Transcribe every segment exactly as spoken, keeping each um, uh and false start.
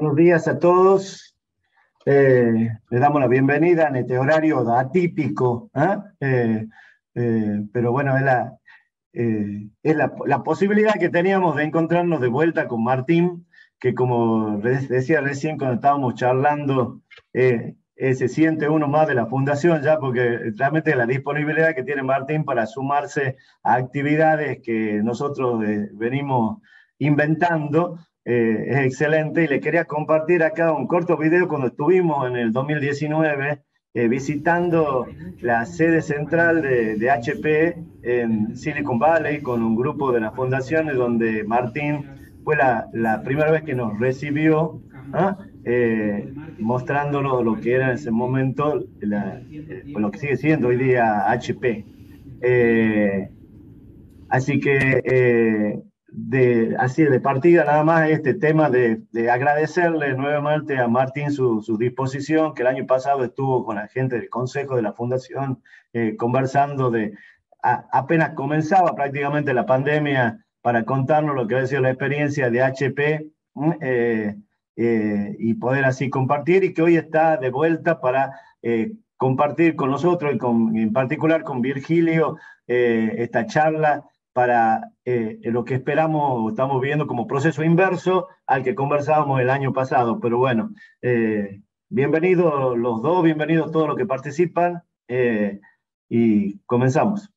Buenos días a todos. Eh, les damos la bienvenida en este horario atípico, ¿eh? Eh, eh, pero bueno, es, la, eh, es la, la posibilidad que teníamos de encontrarnos de vuelta con Martín, que como decía recién cuando estábamos charlando, eh, eh, se siente uno más de la fundación ya, porque realmente la disponibilidad que tiene Martín para sumarse a actividades que nosotros eh, venimos inventando, eh, es excelente, y le quería compartir acá un corto video cuando estuvimos en el dos mil diecinueve eh, visitando la sede central de, de H P en Silicon Valley con un grupo de las fundaciones donde Martín fue la, la primera vez que nos recibió, ¿ah? eh, mostrándonos lo que era en ese momento, la, eh, lo que sigue siendo hoy día H P. Eh, Así que eh, de, así de partida nada más este tema de, de agradecerle nuevamente a Martín su, su disposición, que el año pasado estuvo con la gente del Consejo de la Fundación eh, conversando de, a, apenas comenzaba prácticamente la pandemia para contarnos lo que ha sido la experiencia de H P eh, eh, y poder así compartir, y que hoy está de vuelta para eh, compartir con nosotros y con, en particular con Virgilio eh, esta charla para eh, lo que esperamos, estamos viendo como proceso inverso al que conversábamos el año pasado. Pero bueno, eh, bienvenidos los dos, bienvenidos todos los que participan, eh, y comenzamos.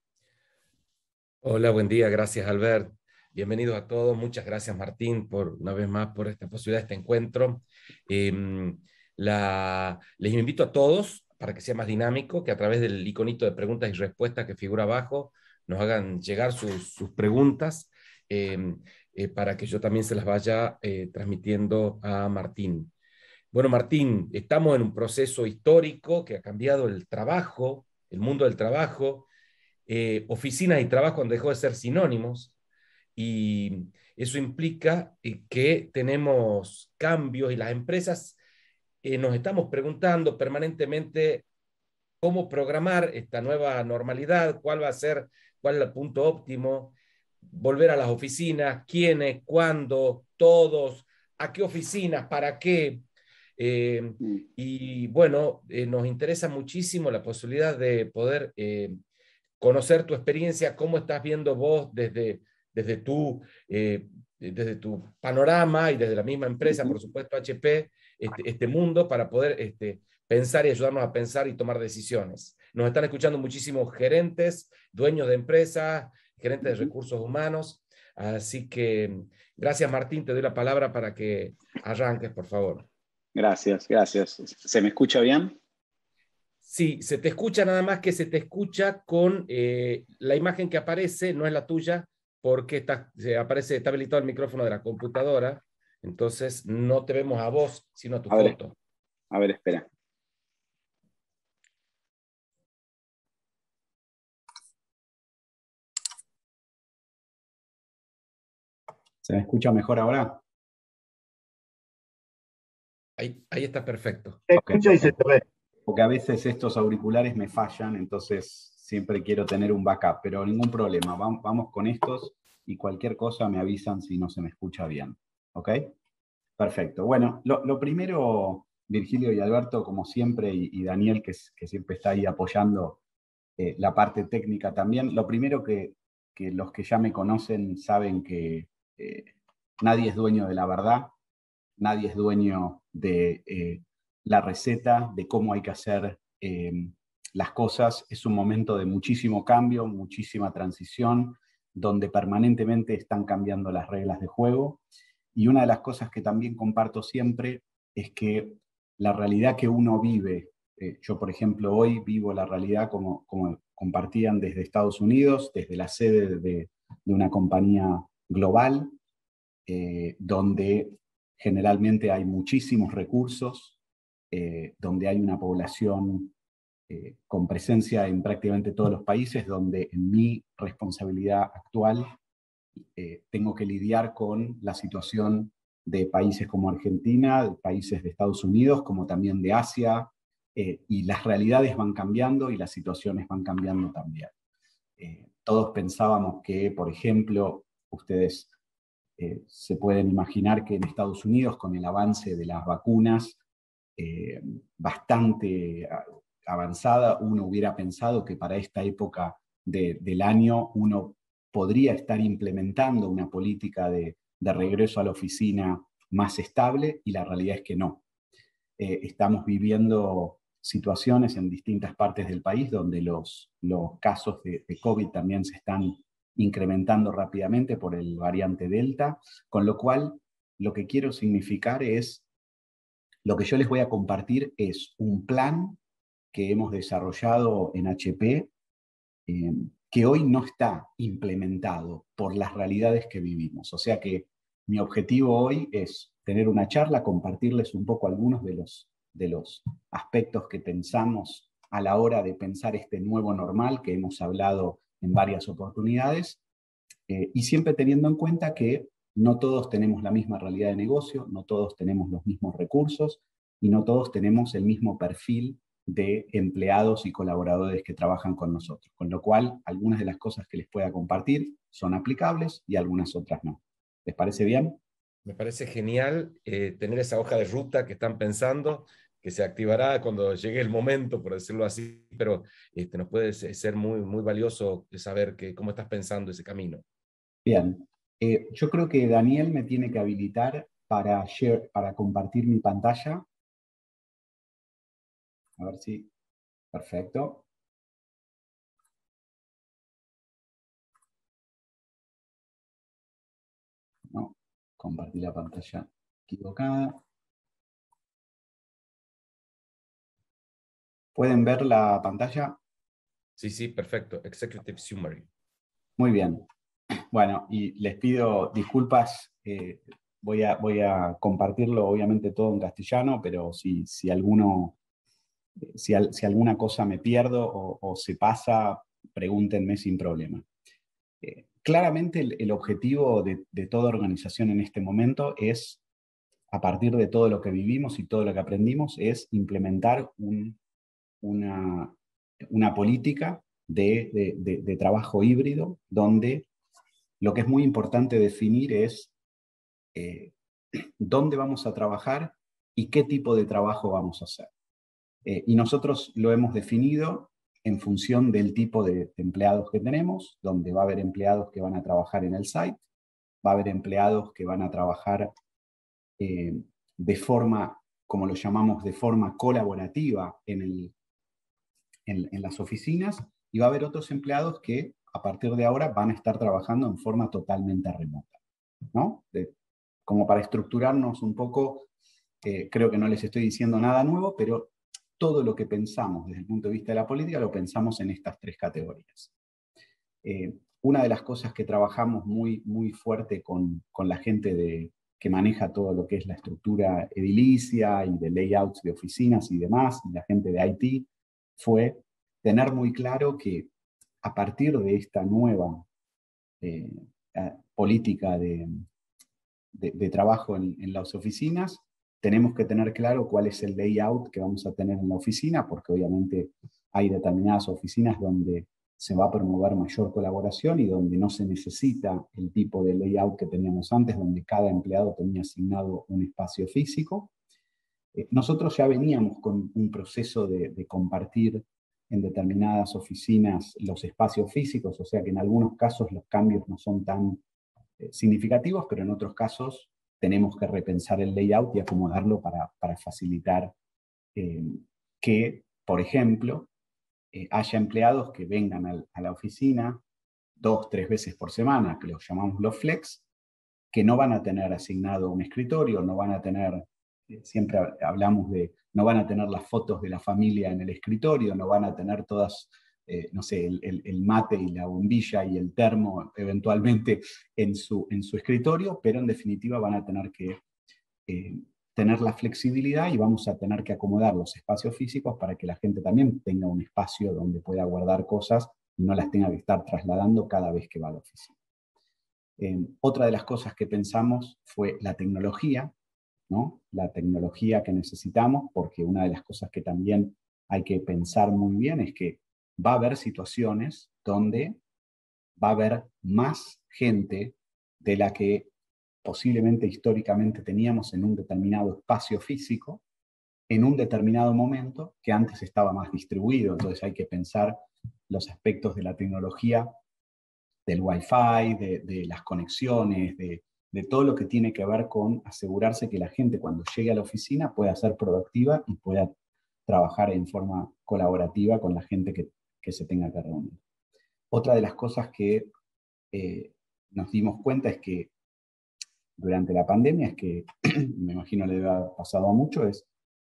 Hola, buen día, gracias Albert. Bienvenidos a todos, muchas gracias Martín por una vez más por esta posibilidad, este encuentro. Eh, la, les invito a todos, para que sea más dinámico, que a través del iconito de preguntas y respuestas que figura abajo, nos hagan llegar sus, sus preguntas, eh, eh, para que yo también se las vaya eh, transmitiendo a Martín. Bueno, Martín, estamos en un proceso histórico que ha cambiado el trabajo, el mundo del trabajo. Eh, oficinas y trabajo han dejado de ser sinónimos, y eso implica eh, que tenemos cambios, y las empresas eh, nos estamos preguntando permanentemente cómo programar esta nueva normalidad, cuál va a ser, cuál es el punto óptimo, volver a las oficinas, quiénes, cuándo, todos, a qué oficinas, para qué. Eh, y bueno, eh, nos interesa muchísimo la posibilidad de poder eh, conocer tu experiencia, cómo estás viendo vos desde, desde, tu, eh, desde tu panorama y desde la misma empresa, por supuesto, H P, este, este mundo, para poder este, pensar y ayudarnos a pensar y tomar decisiones. Nos están escuchando muchísimos gerentes, dueños de empresas, gerentes de recursos humanos, así que gracias Martín, te doy la palabra para que arranques, por favor. Gracias, gracias. ¿Se me escucha bien? Sí, se te escucha, nada más que se te escucha con eh, la imagen que aparece, no es la tuya, porque está, se aparece, está habilitado el micrófono de la computadora, entonces no te vemos a vos, sino a tu a ver, foto. A ver, espera. ¿Se me escucha mejor ahora? Ahí, ahí está perfecto. Se Okay. escucha y se te ve. Porque a veces estos auriculares me fallan, entonces siempre quiero tener un backup, pero ningún problema. Vamos, vamos con estos y cualquier cosa me avisan si no se me escucha bien. ¿Ok? Perfecto. Bueno, lo, lo primero, Virgilio y Alberto, como siempre, y, y Daniel, que, es, que siempre está ahí apoyando eh, la parte técnica también, lo primero que, que los que ya me conocen saben que eh, nadie es dueño de la verdad, nadie es dueño de eh, la receta, de cómo hay que hacer eh, las cosas. Es un momento de muchísimo cambio, muchísima transición, donde permanentemente están cambiando las reglas de juego. Y una de las cosas que también comparto siempre es que la realidad que uno vive, eh, yo por ejemplo hoy vivo la realidad como, como compartían desde Estados Unidos, desde la sede de, de una compañía global, eh, donde generalmente hay muchísimos recursos, eh, donde hay una población eh, con presencia en prácticamente todos los países, donde en mi responsabilidad actual eh, tengo que lidiar con la situación de países como Argentina, de países de Estados Unidos, como también de Asia, eh, y las realidades van cambiando y las situaciones van cambiando también. Eh, todos pensábamos que, por ejemplo, ustedes Eh, se pueden imaginar que en Estados Unidos, con el avance de las vacunas eh, bastante avanzada, uno hubiera pensado que para esta época de, del año uno podría estar implementando una política de, de regreso a la oficina más estable, y la realidad es que no. Eh, estamos viviendo situaciones en distintas partes del país donde los, los casos de, de COVID también se están incrementando rápidamente por el variante Delta, con lo cual lo que quiero significar es, lo que yo les voy a compartir es un plan que hemos desarrollado en H P, eh, que hoy no está implementado por las realidades que vivimos. O sea que mi objetivo hoy es tener una charla, compartirles un poco algunos de los, de los aspectos que pensamos a la hora de pensar este nuevo normal que hemos hablado en varias oportunidades, eh, y siempre teniendo en cuenta que no todos tenemos la misma realidad de negocio, no todos tenemos los mismos recursos y no todos tenemos el mismo perfil de empleados y colaboradores que trabajan con nosotros. Con lo cual, algunas de las cosas que les pueda compartir son aplicables y algunas otras no. ¿Les parece bien? Me parece genial eh, tener esa hoja de ruta que están pensando, que se activará cuando llegue el momento, por decirlo así, pero este, nos puede ser muy, muy valioso saber que, cómo estás pensando ese camino. Bien. Eh, yo creo que Daniel me tiene que habilitar para, share, para compartir mi pantalla. A ver si... Perfecto. No, compartí la pantalla equivocada. ¿Pueden ver la pantalla? Sí, sí, perfecto. Executive Summary. Muy bien. Bueno, y les pido disculpas. Eh, voy, a, voy a compartirlo, obviamente, todo en castellano, pero si, si, alguno, si, al, si alguna cosa me pierdo o, o se pasa, pregúntenme sin problema. Eh, claramente el, el objetivo de, de toda organización en este momento es, a partir de todo lo que vivimos y todo lo que aprendimos, es implementar un, una, una política de, de, de, de trabajo híbrido, donde lo que es muy importante definir es eh, dónde vamos a trabajar y qué tipo de trabajo vamos a hacer. Eh, y nosotros lo hemos definido en función del tipo de, de empleados que tenemos, donde va a haber empleados que van a trabajar en el site, va a haber empleados que van a trabajar eh, de forma, como lo llamamos, de forma colaborativa en, el, en, en las oficinas, y va a haber otros empleados que a partir de ahora van a estar trabajando en forma totalmente remota, ¿no? De, como para estructurarnos un poco, eh, creo que no les estoy diciendo nada nuevo, pero todo lo que pensamos desde el punto de vista de la política lo pensamos en estas tres categorías. Eh, una de las cosas que trabajamos muy, muy fuerte con, con la gente de, que maneja todo lo que es la estructura edilicia y de layouts de oficinas y demás, y la gente de I T, fue tener muy claro que a partir de esta nueva eh, política de, de, de trabajo en, en las oficinas, tenemos que tener claro cuál es el layout que vamos a tener en la oficina, porque obviamente hay determinadas oficinas donde se va a promover mayor colaboración y donde no se necesita el tipo de layout que teníamos antes, donde cada empleado tenía asignado un espacio físico. Eh, nosotros ya veníamos con un proceso de, de compartir en determinadas oficinas los espacios físicos, o sea que en algunos casos los cambios no son tan eh, significativos, pero en otros casos tenemos que repensar el layout y acomodarlo para, para facilitar eh, que, por ejemplo, eh, haya empleados que vengan al, a la oficina dos, tres veces por semana, que los llamamos los flex, que no van a tener asignado un escritorio, no van a tener, eh, siempre hablamos de, no van a tener las fotos de la familia en el escritorio, no van a tener todas, eh, no sé, el, el, el mate y la bombilla y el termo eventualmente en su, en su escritorio, pero en definitiva van a tener que eh, tener la flexibilidad y vamos a tener que acomodar los espacios físicos para que la gente también tenga un espacio donde pueda guardar cosas y no las tenga que estar trasladando cada vez que va a la oficina. Eh, otra de las cosas que pensamos fue la tecnología, ¿no? La tecnología que necesitamos, porque una de las cosas que también hay que pensar muy bien es que va a haber situaciones donde va a haber más gente de la que posiblemente históricamente teníamos en un determinado espacio físico, en un determinado momento, que antes estaba más distribuido. Entonces hay que pensar los aspectos de la tecnología, del Wi-Fi, de, de las conexiones, de, de todo lo que tiene que ver con asegurarse que la gente cuando llegue a la oficina pueda ser productiva y pueda trabajar en forma colaborativa con la gente que, que se tenga que reunir. Otra de las cosas que eh, nos dimos cuenta es que durante la pandemia, es que me imagino le ha pasado a mucho, es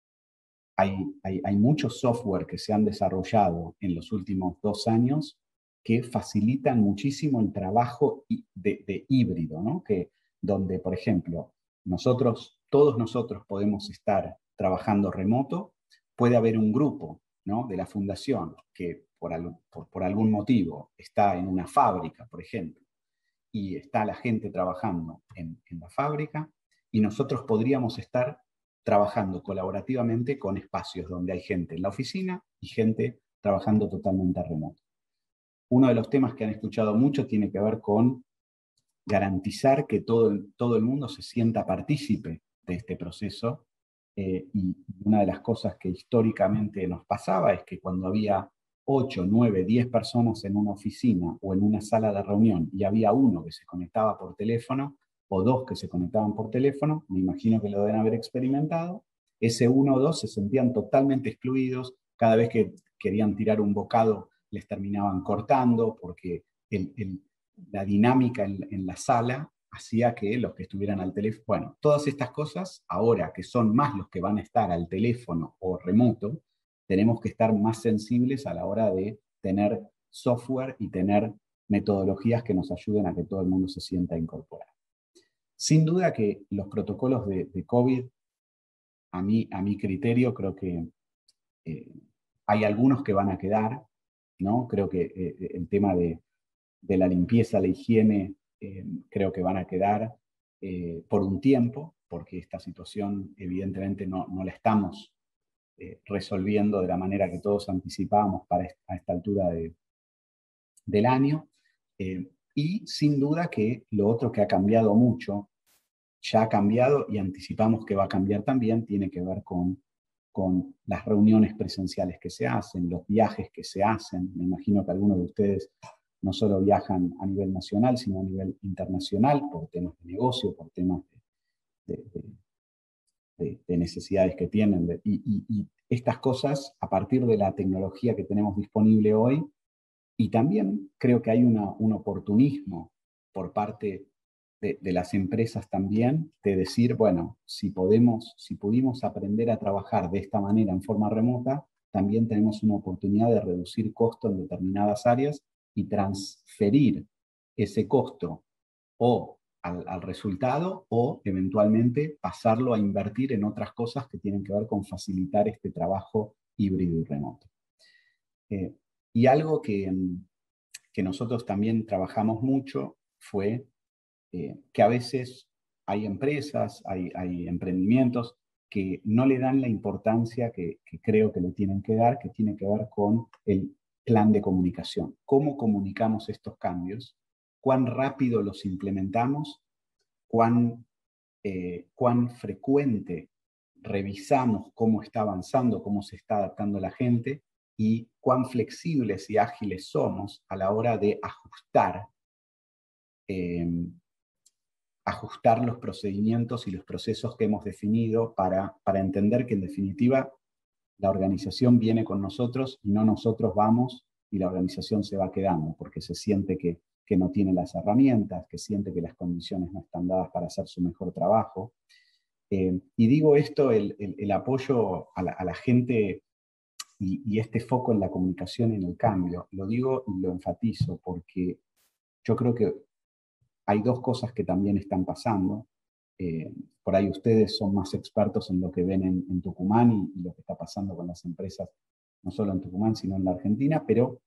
hay, hay, hay mucho software que se han desarrollado en los últimos dos años que facilitan muchísimo el trabajo de, de híbrido, ¿no? Que, donde, por ejemplo, nosotros, todos nosotros podemos estar trabajando remoto, puede haber un grupo, ¿no?, de la fundación que por, por, por algún motivo está en una fábrica, por ejemplo, y está la gente trabajando en, en la fábrica, y nosotros podríamos estar trabajando colaborativamente con espacios donde hay gente en la oficina y gente trabajando totalmente remoto. Uno de los temas que han escuchado mucho tiene que ver con garantizar que todo el, todo el mundo se sienta partícipe de este proceso. Eh, y una de las cosas que históricamente nos pasaba es que cuando había ocho, nueve, diez personas en una oficina o en una sala de reunión y había uno que se conectaba por teléfono o dos que se conectaban por teléfono, me imagino que lo deben haber experimentado, ese uno o dos se sentían totalmente excluidos. Cada vez que querían tirar un bocado les terminaban cortando porque el, el, la dinámica en, en la sala hacía que los que estuvieran al teléfono, bueno, todas estas cosas, ahora que son más los que van a estar al teléfono o remoto, tenemos que estar más sensibles a la hora de tener software y tener metodologías que nos ayuden a que todo el mundo se sienta incorporado. Sin duda que los protocolos de, de COVID, a mí, a mi criterio, creo que eh, hay algunos que van a quedar, ¿no? Creo que eh, el tema de, de la limpieza, la higiene, eh, creo que van a quedar eh, por un tiempo, porque esta situación evidentemente no, no la estamos eh, resolviendo de la manera que todos anticipábamos para esta, a esta altura de, del año. Eh, y sin duda que lo otro que ha cambiado mucho, ya ha cambiado y anticipamos que va a cambiar también, tiene que ver con, con las reuniones presenciales que se hacen, los viajes que se hacen. Me imagino que algunos de ustedes no solo viajan a nivel nacional, sino a nivel internacional, por temas de negocio, por temas de, de, de, de, de necesidades que tienen. De, y, y, y estas cosas, a partir de la tecnología que tenemos disponible hoy, y también creo que hay una, un oportunismo por parte de, de las empresas también, de decir, bueno, si podemos, si pudimos aprender a trabajar de esta manera en forma remota, también tenemos una oportunidad de reducir costo en determinadas áreas y transferir ese costo o al, al resultado o eventualmente pasarlo a invertir en otras cosas que tienen que ver con facilitar este trabajo híbrido y remoto. Eh, y algo que, que nosotros también trabajamos mucho fue eh, que a veces hay empresas, hay, hay emprendimientos que no le dan la importancia que, que creo que le tienen que dar, que tiene que ver con el plan de comunicación. ¿Cómo comunicamos estos cambios? ¿Cuán rápido los implementamos? ¿Cuán, eh, cuán frecuente revisamos cómo está avanzando, cómo se está adaptando la gente? Y cuán flexibles y ágiles somos a la hora de ajustar, eh, ajustar los procedimientos y los procesos que hemos definido para, para entender que en definitiva la organización viene con nosotros y no nosotros vamos y la organización se va quedando porque se siente que, que no tiene las herramientas, que siente que las condiciones no están dadas para hacer su mejor trabajo. Eh, y digo esto, el, el, el apoyo a la, a la gente y, y este foco en la comunicación y en el cambio, lo digo y lo enfatizo porque yo creo que hay dos cosas que también están pasando. Eh, por ahí ustedes son más expertos en lo que ven en, en Tucumán y, y lo que está pasando con las empresas, no solo en Tucumán, sino en la Argentina, pero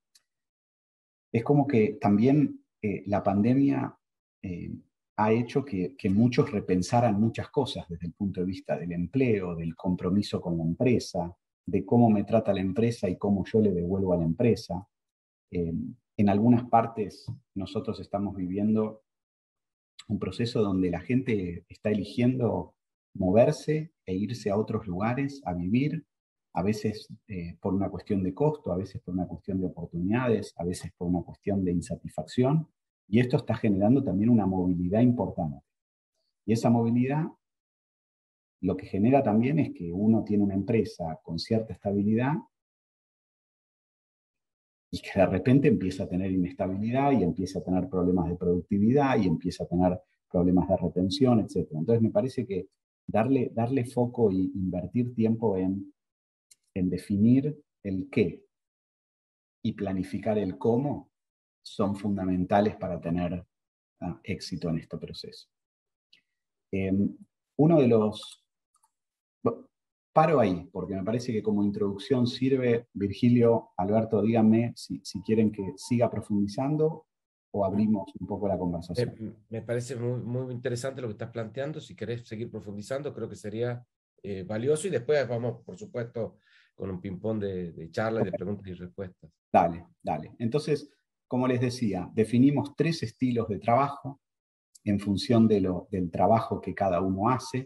es como que también eh, la pandemia eh, ha hecho que, que muchos repensaran muchas cosas desde el punto de vista del empleo, del compromiso con la empresa, de cómo me trata la empresa y cómo yo le devuelvo a la empresa. Eh, en algunas partes nosotros estamos viviendo un proceso donde la gente está eligiendo moverse e irse a otros lugares a vivir, a veces eh, por una cuestión de costo, a veces por una cuestión de oportunidades, a veces por una cuestión de insatisfacción, y esto está generando también una movilidad importante. Y esa movilidad lo que genera también es que uno tiene una empresa con cierta estabilidad y que de repente empieza a tener inestabilidad y empieza a tener problemas de productividad y empieza a tener problemas de retención, etcétera. Entonces me parece que darle, darle foco e invertir tiempo en, en definir el qué y planificar el cómo son fundamentales para tener uh, éxito en este proceso. Eh, uno de los... Bueno, paro ahí, porque me parece que como introducción sirve. Virgilio, Alberto, díganme si, si quieren que siga profundizando o abrimos un poco la conversación. Me, me parece muy, muy interesante lo que estás planteando. Si querés seguir profundizando, creo que sería eh, valioso, y después vamos, por supuesto, con un ping-pong de, de charla y de preguntas y respuestas. Dale, dale. Entonces, como les decía, definimos tres estilos de trabajo en función de lo, del trabajo que cada uno hace,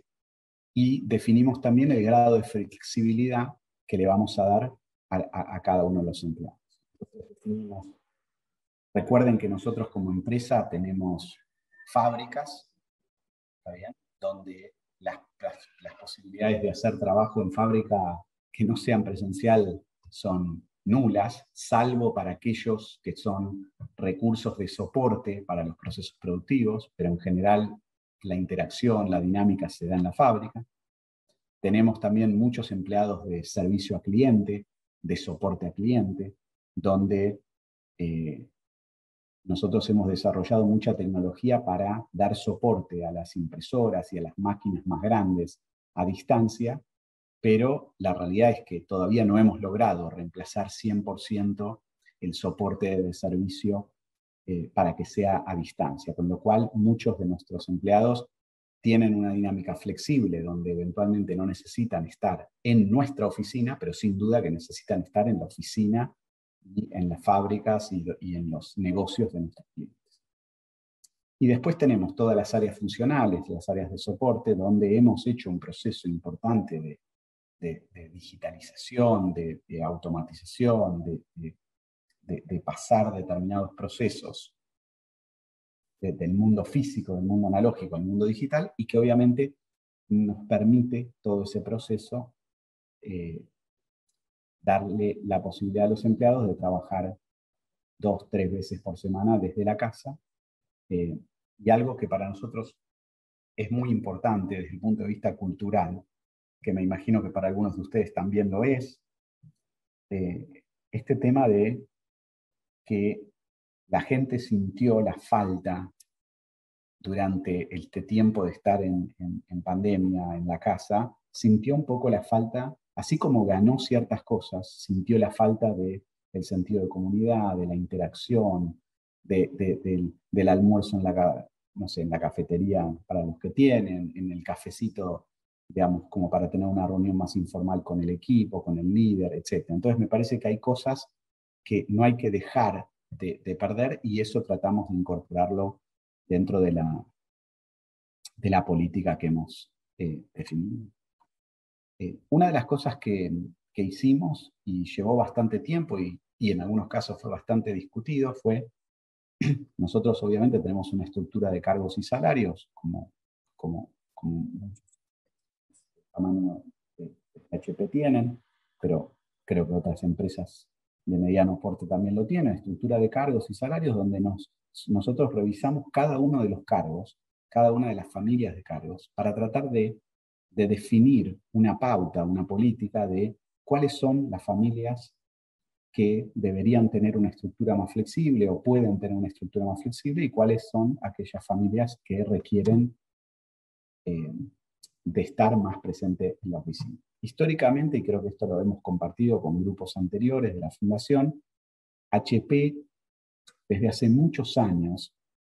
y definimos también el grado de flexibilidad que le vamos a dar a, a, a cada uno de los empleados. Entonces, definimos, recuerden que nosotros como empresa tenemos fábricas, ¿está bien?, donde las, las, las posibilidades de hacer trabajo en fábrica que no sean presencial son nulas, salvo para aquellos que son recursos de soporte para los procesos productivos, pero en general la interacción, la dinámica se da en la fábrica. Tenemos también muchos empleados de servicio a cliente, de soporte a cliente, donde eh, nosotros hemos desarrollado mucha tecnología para dar soporte a las impresoras y a las máquinas más grandes a distancia, pero la realidad es que todavía no hemos logrado reemplazar cien por ciento el soporte de servicio eh, para que sea a distancia, con lo cual muchos de nuestros empleados tienen una dinámica flexible, donde eventualmente no necesitan estar en nuestra oficina, pero sin duda que necesitan estar en la oficina y en las fábricas y, y en los negocios de nuestros clientes. Y después tenemos todas las áreas funcionales, las áreas de soporte, donde hemos hecho un proceso importante de, de, de digitalización, de, de automatización, de, de, de, de pasar determinados procesos de, del mundo físico, del mundo analógico al mundo digital, y que obviamente nos permite todo ese proceso eh, darle la posibilidad a los empleados de trabajar dos, tres veces por semana desde la casa, eh, y algo que para nosotros es muy importante desde el punto de vista cultural, que me imagino que para algunos de ustedes también lo es, eh, este tema de que la gente sintió la falta durante este tiempo de estar en, en, en pandemia, en la casa, sintió un poco la falta, así como ganó ciertas cosas, sintió la falta de, del sentido de comunidad, de la interacción, de, de, del, del almuerzo en la, no sé, en la cafetería para los que tienen, en el cafecito, digamos, como para tener una reunión más informal con el equipo, con el líder, etcétera. Entonces me parece que hay cosas que no hay que dejar de, de perder, y eso tratamos de incorporarlo dentro de la, de la política que hemos eh, definido. Eh, una de las cosas que, que hicimos, y llevó bastante tiempo, y, y en algunos casos fue bastante discutido, fue, nosotros obviamente tenemos una estructura de cargos y salarios, como, como, como tamaño de H P tienen, pero creo que otras empresas de mediano porte también lo tienen, estructura de cargos y salarios, donde nos, nosotros revisamos cada uno de los cargos, cada una de las familias de cargos, para tratar de, de definir una pauta, una política de cuáles son las familias que deberían tener una estructura más flexible o pueden tener una estructura más flexible, y cuáles son aquellas familias que requieren eh, de estar más presente en la oficina. Históricamente, y creo que esto lo hemos compartido con grupos anteriores de la Fundación, H P desde hace muchos años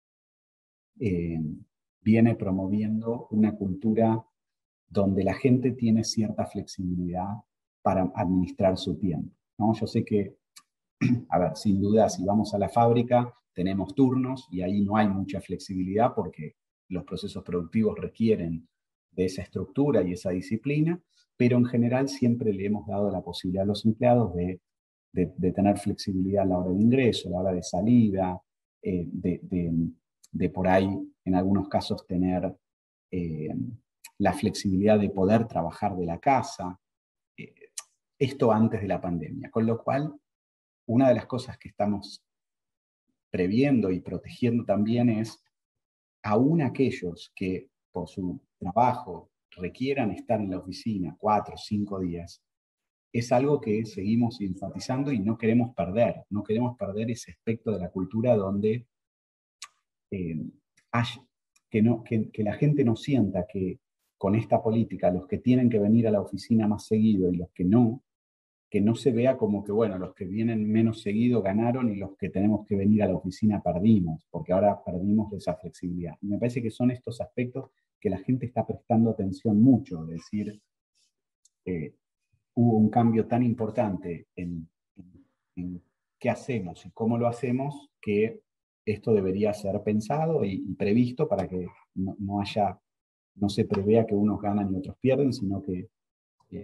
eh, viene promoviendo una cultura donde la gente tiene cierta flexibilidad para administrar su tiempo, ¿no? Yo sé que, a ver, sin duda, si vamos a la fábrica, tenemos turnos y ahí no hay mucha flexibilidad porque los procesos productivos requieren de esa estructura y esa disciplina, pero en general siempre le hemos dado la posibilidad a los empleados de, de, de tener flexibilidad a la hora de ingreso, a la hora de salida, eh, de, de, de por ahí, en algunos casos, tener eh, la flexibilidad de poder trabajar de la casa. Eh, esto antes de la pandemia, con lo cual, una de las cosas que estamos previendo y protegiendo también es, aún aquellos que por su trabajo requieran estar en la oficina cuatro o cinco días, es algo que seguimos enfatizando y no queremos perder, no queremos perder ese aspecto de la cultura donde eh, hay, que, no, que, que la gente no sienta que con esta política los que tienen que venir a la oficina más seguido y los que no, que no se vea como que, bueno, los que vienen menos seguido ganaron y los que tenemos que venir a la oficina perdimos, porque ahora perdimos esa flexibilidad. Y me parece que son estos aspectos que la gente está prestando atención mucho, es decir, eh, hubo un cambio tan importante en, en, en qué hacemos y cómo lo hacemos, que esto debería ser pensado y, y previsto para que no, no haya, no se prevea que unos ganan y otros pierden, sino que eh,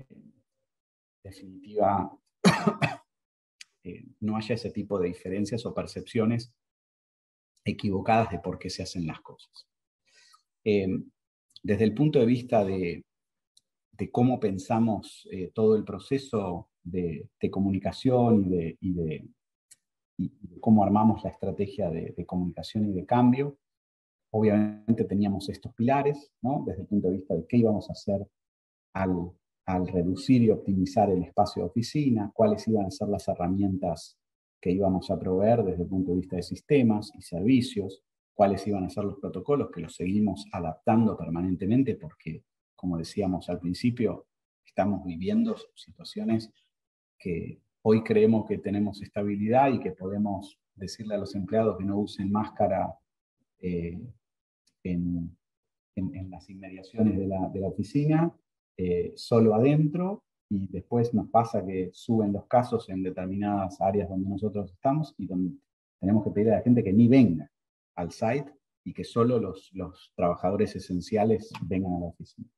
definitiva eh, no haya ese tipo de diferencias o percepciones equivocadas de por qué se hacen las cosas. Eh, desde el punto de vista de, de cómo pensamos eh, todo el proceso de, de comunicación y de, y, de, y de cómo armamos la estrategia de, de comunicación y de cambio, obviamente teníamos estos pilares, ¿no? Desde el punto de vista de qué íbamos a hacer al al reducir y optimizar el espacio de oficina, cuáles iban a ser las herramientas que íbamos a proveer desde el punto de vista de sistemas y servicios, cuáles iban a ser los protocolos, que los seguimos adaptando permanentemente porque, como decíamos al principio, estamos viviendo situaciones que hoy creemos que tenemos estabilidad y que podemos decirle a los empleados que no usen máscara eh, en, en, en las inmediaciones de la, de la oficina, Eh, solo adentro, y después nos pasa que suben los casos en determinadas áreas donde nosotros estamos y donde tenemos que pedir a la gente que ni venga al site y que solo los, los trabajadores esenciales vengan a la oficina.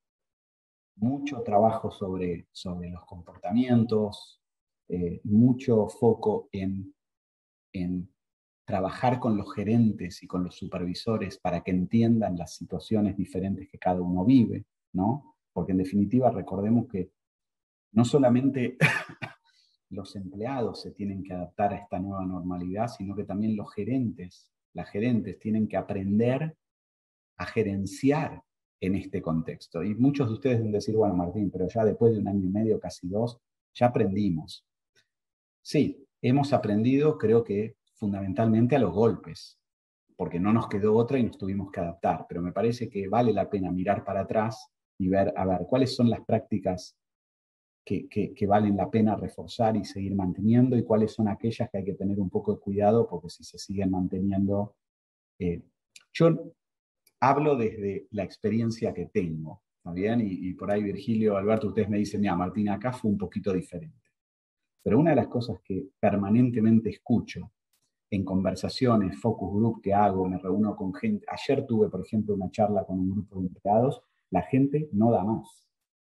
Mucho trabajo sobre, sobre los comportamientos, eh, mucho foco en, en trabajar con los gerentes y con los supervisores para que entiendan las situaciones diferentes que cada uno vive, ¿no? Porque en definitiva recordemos que no solamente los empleados se tienen que adaptar a esta nueva normalidad, sino que también los gerentes, las gerentes tienen que aprender a gerenciar en este contexto. Y muchos de ustedes deben decir, bueno, Martín, pero ya después de un año y medio, casi dos, ya aprendimos. Sí, hemos aprendido, creo que fundamentalmente a los golpes, porque no nos quedó otra y nos tuvimos que adaptar, pero me parece que vale la pena mirar para atrás y ver, a ver, cuáles son las prácticas que, que, que valen la pena reforzar y seguir manteniendo y cuáles son aquellas que hay que tener un poco de cuidado porque si se siguen manteniendo... Eh, yo hablo desde la experiencia que tengo, ¿está bien? Y, y por ahí Virgilio, Alberto, ustedes me dicen, mira, Martín, acá fue un poquito diferente. Pero una de las cosas que permanentemente escucho en conversaciones, focus group que hago, me reúno con gente. Ayer tuve, por ejemplo, una charla con un grupo de empleados. La gente no da más.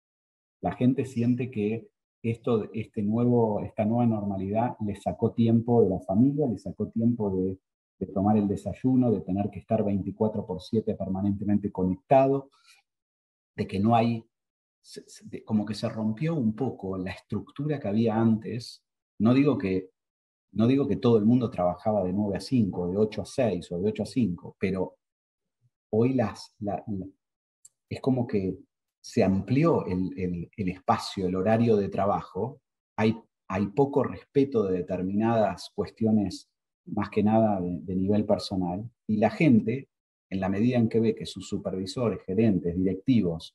La gente siente que esto, este nuevo, esta nueva normalidad le sacó tiempo de la familia, le sacó tiempo de, de tomar el desayuno, de tener que estar veinticuatro por siete permanentemente conectado, de que no hay, de, como que se rompió un poco la estructura que había antes. No digo que No digo que todo el mundo trabajaba de nueve a cinco, de ocho a seis o de ocho a cinco, pero hoy las, la, la, es como que se amplió el, el, el espacio, el horario de trabajo. Hay, hay poco respeto de determinadas cuestiones, más que nada de, de nivel personal, y la gente, en la medida en que ve que sus supervisores, gerentes, directivos,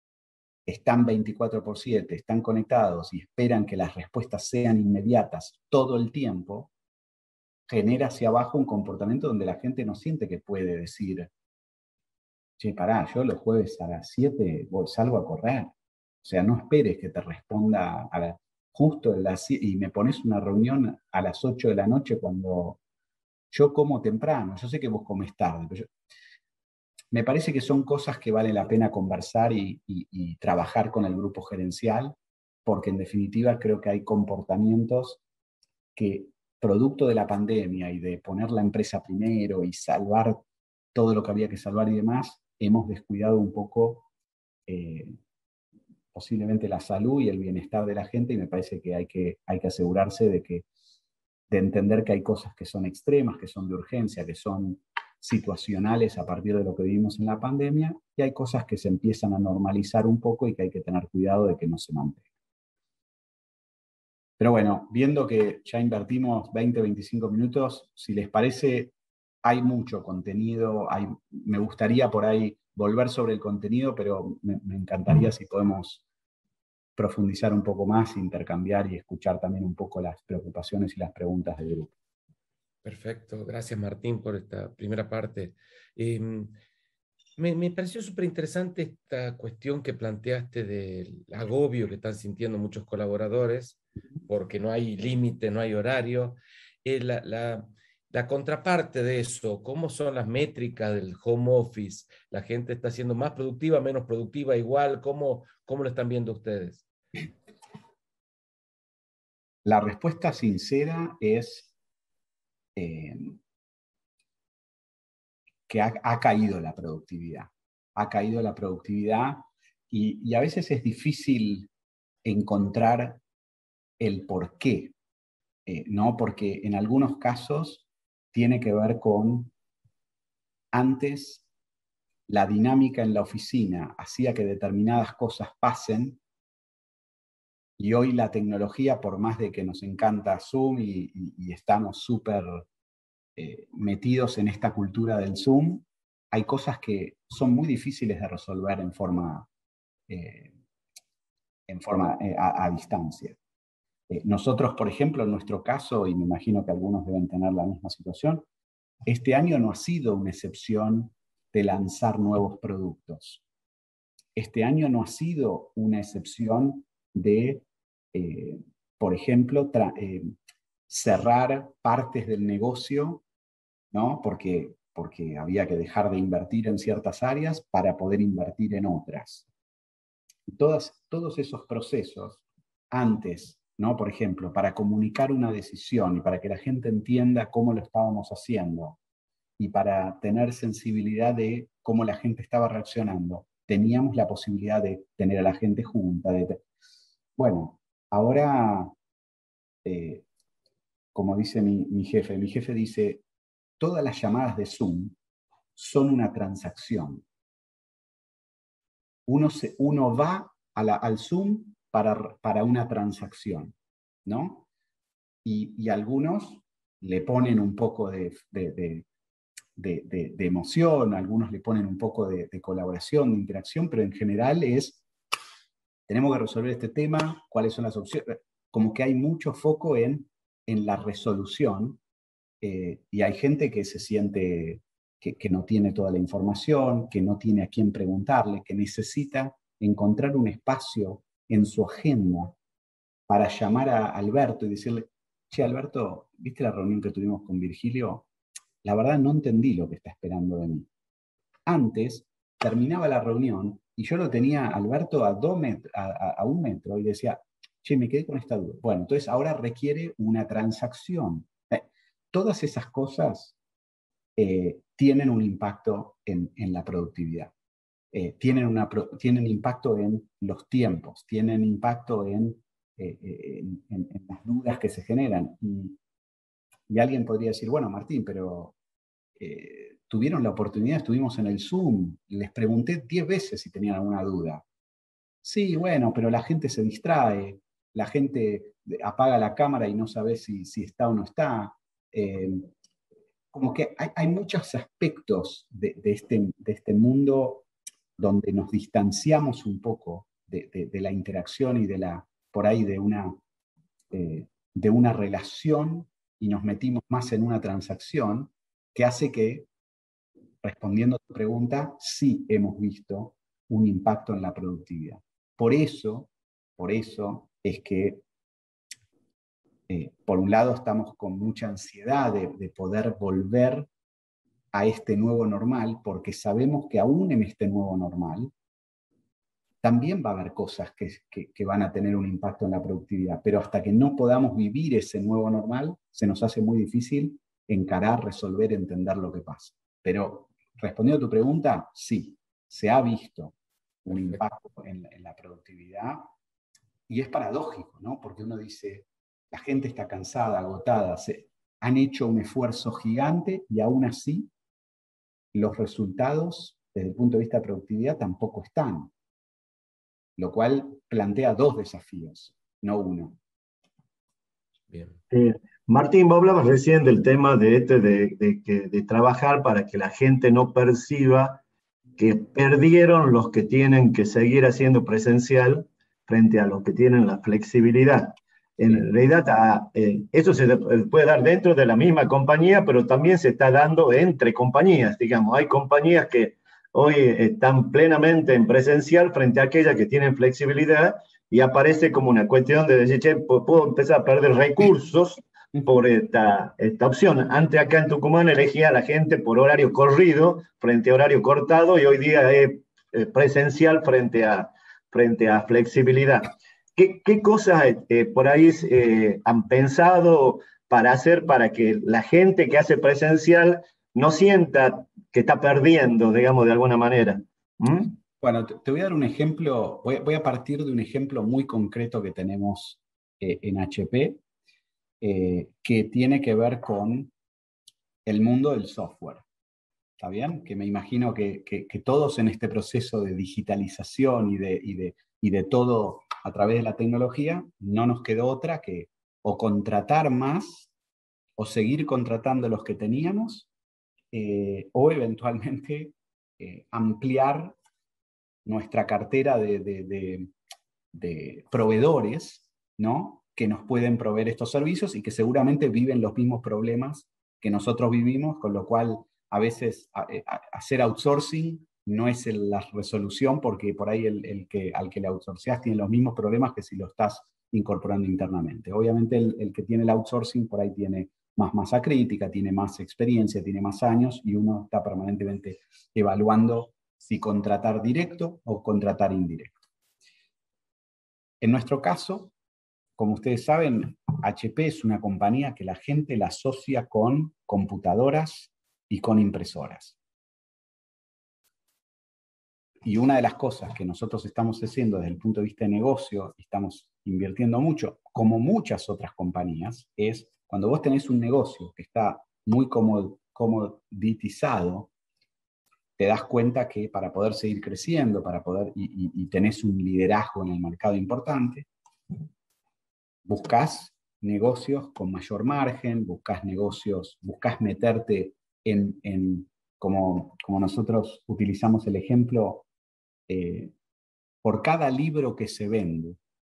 están veinticuatro por siete, están conectados y esperan que las respuestas sean inmediatas todo el tiempo, genera hacia abajo un comportamiento donde la gente no siente que puede decir, che, pará, yo los jueves a las siete voy, salgo a correr. O sea, no esperes que te responda a la, justo en las, y me pones una reunión a las ocho de la noche cuando yo como temprano. Yo sé que vos comés tarde, pero yo, me parece que son cosas que vale la pena conversar y, y, y trabajar con el grupo gerencial, porque en definitiva creo que hay comportamientos que, producto de la pandemia y de poner la empresa primero y salvar todo lo que había que salvar y demás, hemos descuidado un poco eh, posiblemente la salud y el bienestar de la gente, y me parece que hay que, hay que asegurarse de, que, de entender que hay cosas que son extremas, que son de urgencia, que son situacionales a partir de lo que vivimos en la pandemia, y hay cosas que se empiezan a normalizar un poco y que hay que tener cuidado de que no se mantengan. Pero bueno, viendo que ya invertimos veinte, veinticinco minutos, si les parece, hay mucho contenido, hay, me gustaría por ahí volver sobre el contenido, pero me, me encantaría si podemos profundizar un poco más, intercambiar y escuchar también un poco las preocupaciones y las preguntas del grupo. Perfecto, gracias Martín por esta primera parte. Eh, me, me pareció súper interesante esta cuestión que planteaste del agobio que están sintiendo muchos colaboradores, porque no hay límite, no hay horario. Eh, la, la, la contraparte de eso, ¿cómo son las métricas del home office? ¿La gente está siendo más productiva, menos productiva, igual? ¿Cómo, cómo lo están viendo ustedes? La respuesta sincera es eh, que ha, ha caído la productividad. Ha caído la productividad y, y a veces es difícil encontrar el por qué, eh, ¿no? Porque en algunos casos tiene que ver con antes la dinámica en la oficina hacía que determinadas cosas pasen y hoy la tecnología, por más de que nos encanta Zoom y, y, y estamos súper eh, metidos en esta cultura del Zoom, hay cosas que son muy difíciles de resolver en forma, eh, en forma eh, a, a distancia. Eh, nosotros, por ejemplo, en nuestro caso, y me imagino que algunos deben tener la misma situación, este año no ha sido una excepción de lanzar nuevos productos. Este año no ha sido una excepción de, eh, por ejemplo, eh, cerrar partes del negocio, ¿no? Porque, porque había que dejar de invertir en ciertas áreas para poder invertir en otras. Todas, todos esos procesos, antes, ¿no? Por ejemplo, para comunicar una decisión y para que la gente entienda cómo lo estábamos haciendo y para tener sensibilidad de cómo la gente estaba reaccionando, teníamos la posibilidad de tener a la gente junta. De... Bueno, ahora, eh, como dice mi, mi jefe, mi jefe dice, todas las llamadas de Zoom son una transacción. Uno, se, uno va a la, al Zoom para, para una transacción, ¿no? Y, y algunos le ponen un poco de, de, de, de, de, de emoción, algunos le ponen un poco de, de colaboración, de interacción, pero en general es, tenemos que resolver este tema, cuáles son las opciones, como que hay mucho foco en, en la resolución, eh, y hay gente que se siente que, que no tiene toda la información, que no tiene a quién preguntarle, que necesita encontrar un espacio en su agenda para llamar a Alberto y decirle, che, Alberto, ¿viste la reunión que tuvimos con Virgilio? La verdad no entendí lo que está esperando de mí. Antes, terminaba la reunión y yo lo tenía, Alberto, a, dos met- a, a, a un metro y decía, che, me quedé con esta duda. Bueno, entonces ahora requiere una transacción. Eh, todas esas cosas eh, tienen un impacto en, en la productividad. Eh, tienen, una, tienen impacto en los tiempos, tienen impacto en, eh, en, en, en las dudas que se generan. Y, y alguien podría decir, bueno, Martín, pero eh, tuvieron la oportunidad, estuvimos en el Zoom, les pregunté diez veces si tenían alguna duda. Sí, bueno, pero la gente se distrae, la gente apaga la cámara y no sabe si, si está o no está. Eh, como que hay, hay muchos aspectos de, de, este, de este mundo donde nos distanciamos un poco de, de, de la interacción y de la, por ahí de una, eh, de una relación y nos metimos más en una transacción que hace que, respondiendo a tu pregunta, sí hemos visto un impacto en la productividad. Por eso, por eso es que, eh, por un lado, estamos con mucha ansiedad de, de poder volver a este nuevo normal, porque sabemos que aún en este nuevo normal también va a haber cosas que, que, que van a tener un impacto en la productividad, pero hasta que no podamos vivir ese nuevo normal, se nos hace muy difícil encarar, resolver, entender lo que pasa. Pero respondiendo a tu pregunta, sí, se ha visto un impacto en, en la productividad, y es paradójico, ¿no? Porque uno dice, la gente está cansada, agotada, se, han hecho un esfuerzo gigante y aún así los resultados desde el punto de vista de productividad tampoco están, lo cual plantea dos desafíos, no uno. Bien. Eh, Martín, vos hablabas recién del tema de, este, de, de, de, de trabajar para que la gente no perciba que perdieron los que tienen que seguir haciendo presencial frente a los que tienen la flexibilidad. En sí. realidad, a, eh, eso se puede dar dentro de la misma compañía, pero también se está dando entre compañías, digamos. Hay compañías que hoy están plenamente en presencial frente a aquellas que tienen flexibilidad, y aparece como una cuestión de decir, che, puedo empezar a perder recursos por esta, esta opción. Antes acá en Tucumán elegía a la gente por horario corrido frente a horario cortado, y hoy día es presencial frente a, frente a flexibilidad. ¿Qué, qué cosas eh, por ahí eh, han pensado para hacer para que la gente que hace presencial no sienta que está perdiendo, digamos, de alguna manera? ¿Mm? Bueno, te, te voy a dar un ejemplo, voy, voy a partir de un ejemplo muy concreto que tenemos eh, en H P, eh, que tiene que ver con el mundo del software. ¿Está bien? Que me imagino que, que, que todos en este proceso de digitalización y de, y, de, y de todo a través de la tecnología, no nos quedó otra que o contratar más, o seguir contratando los que teníamos, eh, o eventualmente eh, ampliar nuestra cartera de, de, de, de proveedores, ¿no? Que nos pueden proveer estos servicios y que seguramente viven los mismos problemas que nosotros vivimos, con lo cual a veces a, a, hacer outsourcing no es el, la resolución, porque por ahí el, el que, al que le outsourceas tiene los mismos problemas que si lo estás incorporando internamente. Obviamente el, el que tiene el outsourcing por ahí tiene más masa crítica, tiene más experiencia, tiene más años, y uno está permanentemente evaluando si contratar directo o contratar indirecto. En nuestro caso, como ustedes saben, H P es una compañía que la gente la asocia con computadoras y con impresoras. Y una de las cosas que nosotros estamos haciendo desde el punto de vista de negocio, y estamos invirtiendo mucho, como muchas otras compañías, es cuando vos tenés un negocio que está muy comoditizado, te das cuenta que para poder seguir creciendo, para poder, y, y, y tenés un liderazgo en el mercado importante, buscas negocios con mayor margen, buscas negocios, buscas meterte en, en como, como nosotros utilizamos el ejemplo, eh, por cada libro que se vende,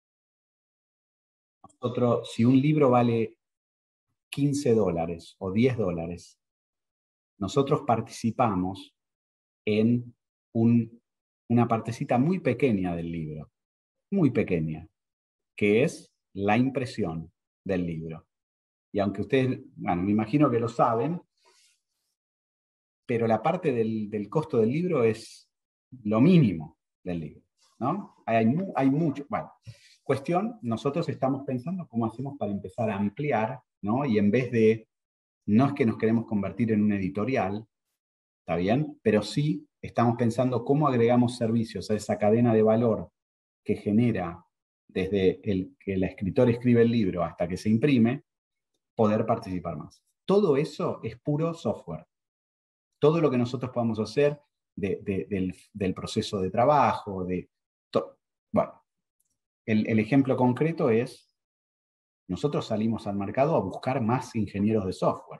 nosotros, si un libro vale quince dólares o diez dólares, nosotros participamos en un, una partecita muy pequeña del libro, muy pequeña, que es la impresión del libro. Y aunque ustedes, bueno, me imagino que lo saben, pero la parte del, del costo del libro es lo mínimo del libro, ¿no? Hay, hay mucho, bueno, cuestión, nosotros estamos pensando cómo hacemos para empezar a ampliar, ¿no? Y en vez de, no es que nos queremos convertir en un editorial, ¿está bien? Pero sí estamos pensando cómo agregamos servicios a esa cadena de valor que genera desde el que el escritor escribe el libro hasta que se imprime, poder participar más. Todo eso es puro software. Todo lo que nosotros podamos hacer de, de, del, del proceso de trabajo, de to, bueno, el, el ejemplo concreto es, nosotros salimos al mercado a buscar más ingenieros de software.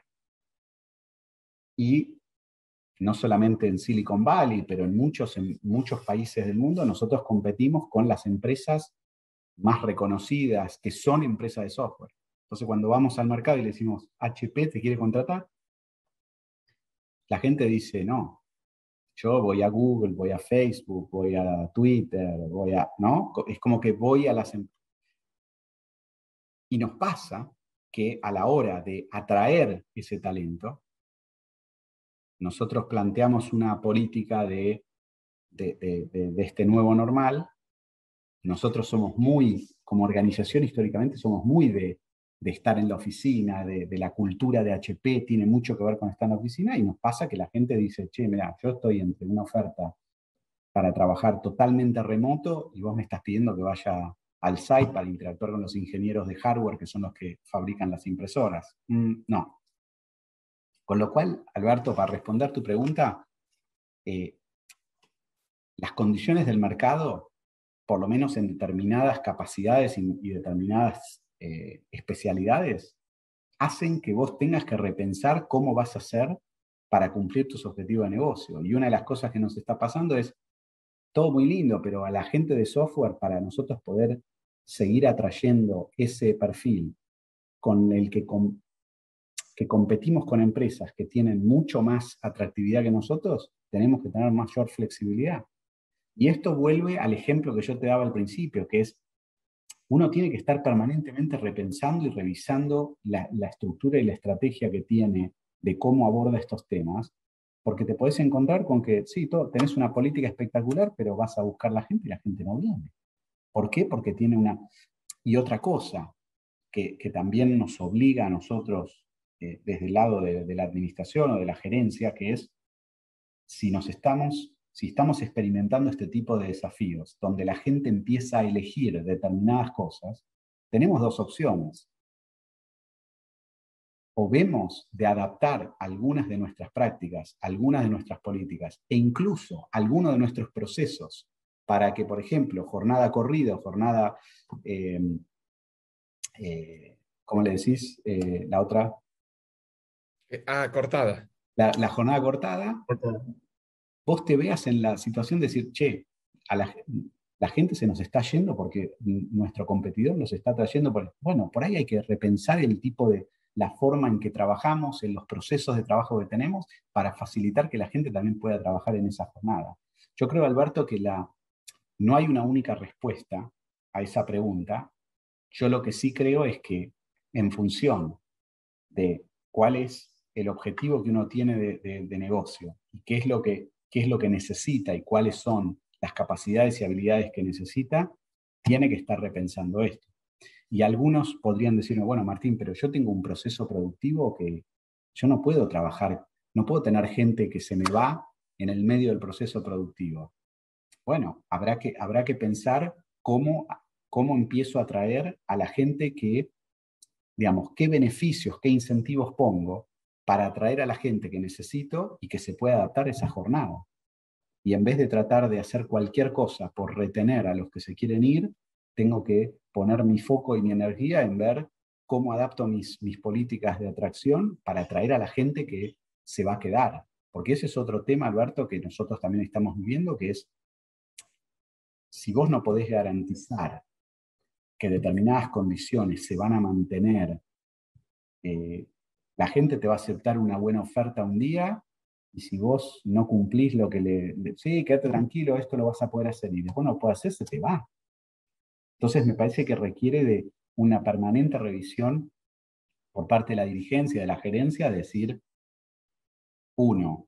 Y no solamente en Silicon Valley, pero en muchos, en muchos países del mundo, nosotros competimos con las empresas más reconocidas, que son empresas de software. Entonces, cuando vamos al mercado y le decimos, H P te quiere contratar, la gente dice, no, yo voy a Google, voy a Facebook, voy a Twitter, voy a, ¿no? Es como que voy a las empresas. Y nos pasa que a la hora de atraer ese talento, nosotros planteamos una política de, de, de, de, de este nuevo normal. Nosotros somos muy, como organización históricamente, somos muy de, de estar en la oficina, de, de la cultura de H P, tiene mucho que ver con estar en la oficina, y nos pasa que la gente dice, che, mira, yo estoy entre una oferta para trabajar totalmente remoto y vos me estás pidiendo que vaya al site para interactuar con los ingenieros de hardware, que son los que fabrican las impresoras. Mm, no. Con lo cual, Alberto, para responder tu pregunta, eh, las condiciones del mercado, por lo menos en determinadas capacidades y, y determinadas eh, especialidades, hacen que vos tengas que repensar cómo vas a hacer para cumplir tus objetivos de negocio. Y una de las cosas que nos está pasando es, todo muy lindo, pero a la gente de software, para nosotros poder seguir atrayendo ese perfil con el que, com que competimos con empresas que tienen mucho más atractividad que nosotros, tenemos que tener mayor flexibilidad. Y esto vuelve al ejemplo que yo te daba al principio, que es, uno tiene que estar permanentemente repensando y revisando la, la estructura y la estrategia que tiene de cómo aborda estos temas, porque te podés encontrar con que, sí, todo, tenés una política espectacular, pero vas a buscar la gente y la gente no viene. ¿Por qué? Porque tiene una... Y otra cosa que, que también nos obliga a nosotros, eh, desde el lado de, de la administración o de la gerencia, que es, si nos estamos... Si estamos experimentando este tipo de desafíos, donde la gente empieza a elegir determinadas cosas, tenemos dos opciones. O vemos de adaptar algunas de nuestras prácticas, algunas de nuestras políticas, e incluso algunos de nuestros procesos, para que, por ejemplo, jornada corrida o jornada, eh, eh, ¿cómo le decís? Eh, la otra. Ah, cortada. La, la jornada cortada. Vos te veas en la situación de decir, che, a la, la gente se nos está yendo porque nuestro competidor nos está trayendo. Por, bueno, por ahí hay que repensar el tipo de, la forma en que trabajamos, en los procesos de trabajo que tenemos, para facilitar que la gente también pueda trabajar en esa jornada. Yo creo, Alberto, que la, no hay una única respuesta a esa pregunta. Yo lo que sí creo es que en función de cuál es el objetivo que uno tiene de, de, de negocio y qué es lo que qué es lo que necesita y cuáles son las capacidades y habilidades que necesita, tiene que estar repensando esto. Y algunos podrían decirme, bueno, Martín, pero yo tengo un proceso productivo que yo no puedo trabajar, no puedo tener gente que se me va en el medio del proceso productivo. Bueno, habrá que, habrá que pensar cómo, cómo empiezo a atraer a la gente que, digamos, qué beneficios, qué incentivos pongo para atraer a la gente que necesito y que se pueda adaptar a esa jornada. Y en vez de tratar de hacer cualquier cosa por retener a los que se quieren ir, tengo que poner mi foco y mi energía en ver cómo adapto mis, mis políticas de atracción para atraer a la gente que se va a quedar. Porque ese es otro tema, Alberto, que nosotros también estamos viviendo, que es, si vos no podés garantizar que determinadas condiciones se van a mantener, eh, la gente te va a aceptar una buena oferta un día, y si vos no cumplís lo que le, le... Sí, quédate tranquilo, esto lo vas a poder hacer, y después no lo puedes hacer, se te va. Entonces me parece que requiere de una permanente revisión por parte de la dirigencia, de la gerencia, de decir, uno,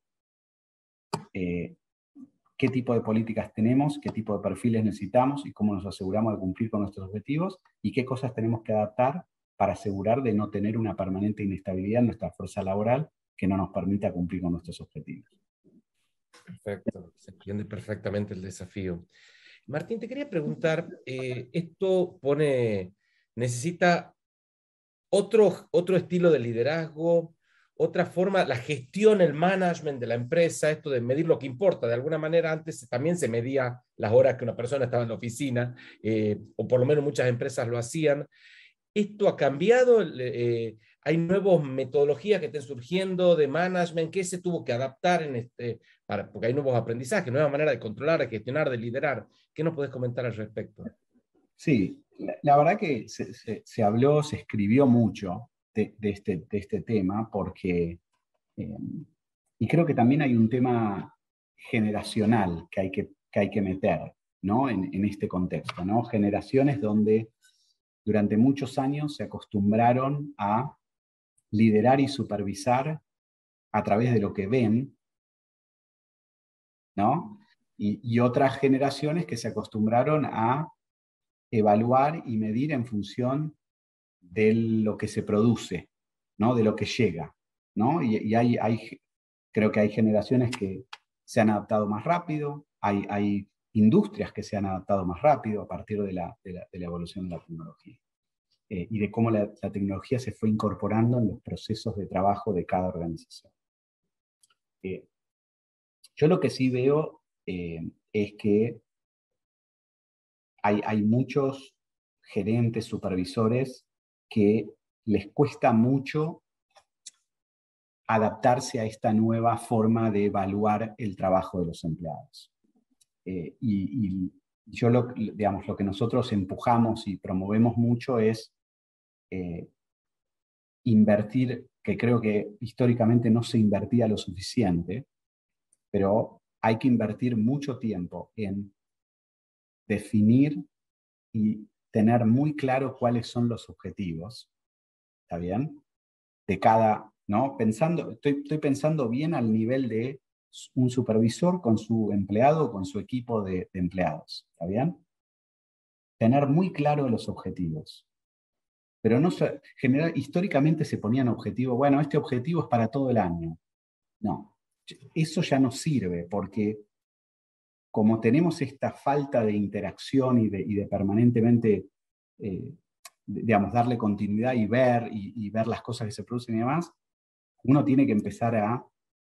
eh, qué tipo de políticas tenemos, qué tipo de perfiles necesitamos y cómo nos aseguramos de cumplir con nuestros objetivos, y qué cosas tenemos que adaptar para asegurar de no tener una permanente inestabilidad en nuestra fuerza laboral que no nos permita cumplir con nuestros objetivos. Perfecto, se entiende perfectamente el desafío. Martín, te quería preguntar, eh, esto pone, necesita otro, otro estilo de liderazgo, otra forma, la gestión, el management de la empresa, esto de medir lo que importa. De alguna manera antes también se medía las horas que una persona estaba en la oficina, eh, o por lo menos muchas empresas lo hacían. ¿Esto ha cambiado? Eh, ¿Hay nuevas metodologías que estén surgiendo de management? ¿Qué se tuvo que adaptar en este, para, porque hay nuevos aprendizajes, nuevas maneras de controlar, de gestionar, de liderar? ¿Qué nos puedes comentar al respecto? Sí, la, la verdad que se, se, se habló, se escribió mucho de, de, este, de este tema, porque, eh, y creo que también hay un tema generacional que hay que, que, hay que meter, ¿no? en, en este contexto, ¿no? Generaciones donde durante muchos años se acostumbraron a liderar y supervisar a través de lo que ven ¿no? Y, y otras generaciones que se acostumbraron a evaluar y medir en función de lo que se produce, ¿no? De lo que llega, ¿no? Y, y hay, hay, creo que hay generaciones que se han adaptado más rápido, hay, hay industrias que se han adaptado más rápido a partir de la, de la, de la evolución de la tecnología. Eh, y de cómo la, la tecnología se fue incorporando en los procesos de trabajo de cada organización. Eh, yo lo que sí veo eh, es que hay, hay muchos gerentes, supervisores, que les cuesta mucho adaptarse a esta nueva forma de evaluar el trabajo de los empleados. Eh, y, y yo, lo, digamos, lo que nosotros empujamos y promovemos mucho es eh, invertir, que creo que históricamente no se invertía lo suficiente, pero hay que invertir mucho tiempo en definir y tener muy claro cuáles son los objetivos, ¿está bien? De cada, ¿no? Pensando, estoy, estoy pensando bien al nivel de un supervisor con su empleado, con su equipo de, de empleados, ¿está bien? Tener muy claro los objetivos. Pero no se, general, históricamente se ponían objetivos, bueno, este objetivo es para todo el año. No, eso ya no sirve porque como tenemos esta falta de interacción y de, y de permanentemente, eh, digamos, darle continuidad y ver, y, y ver las cosas que se producen y demás, uno tiene que empezar a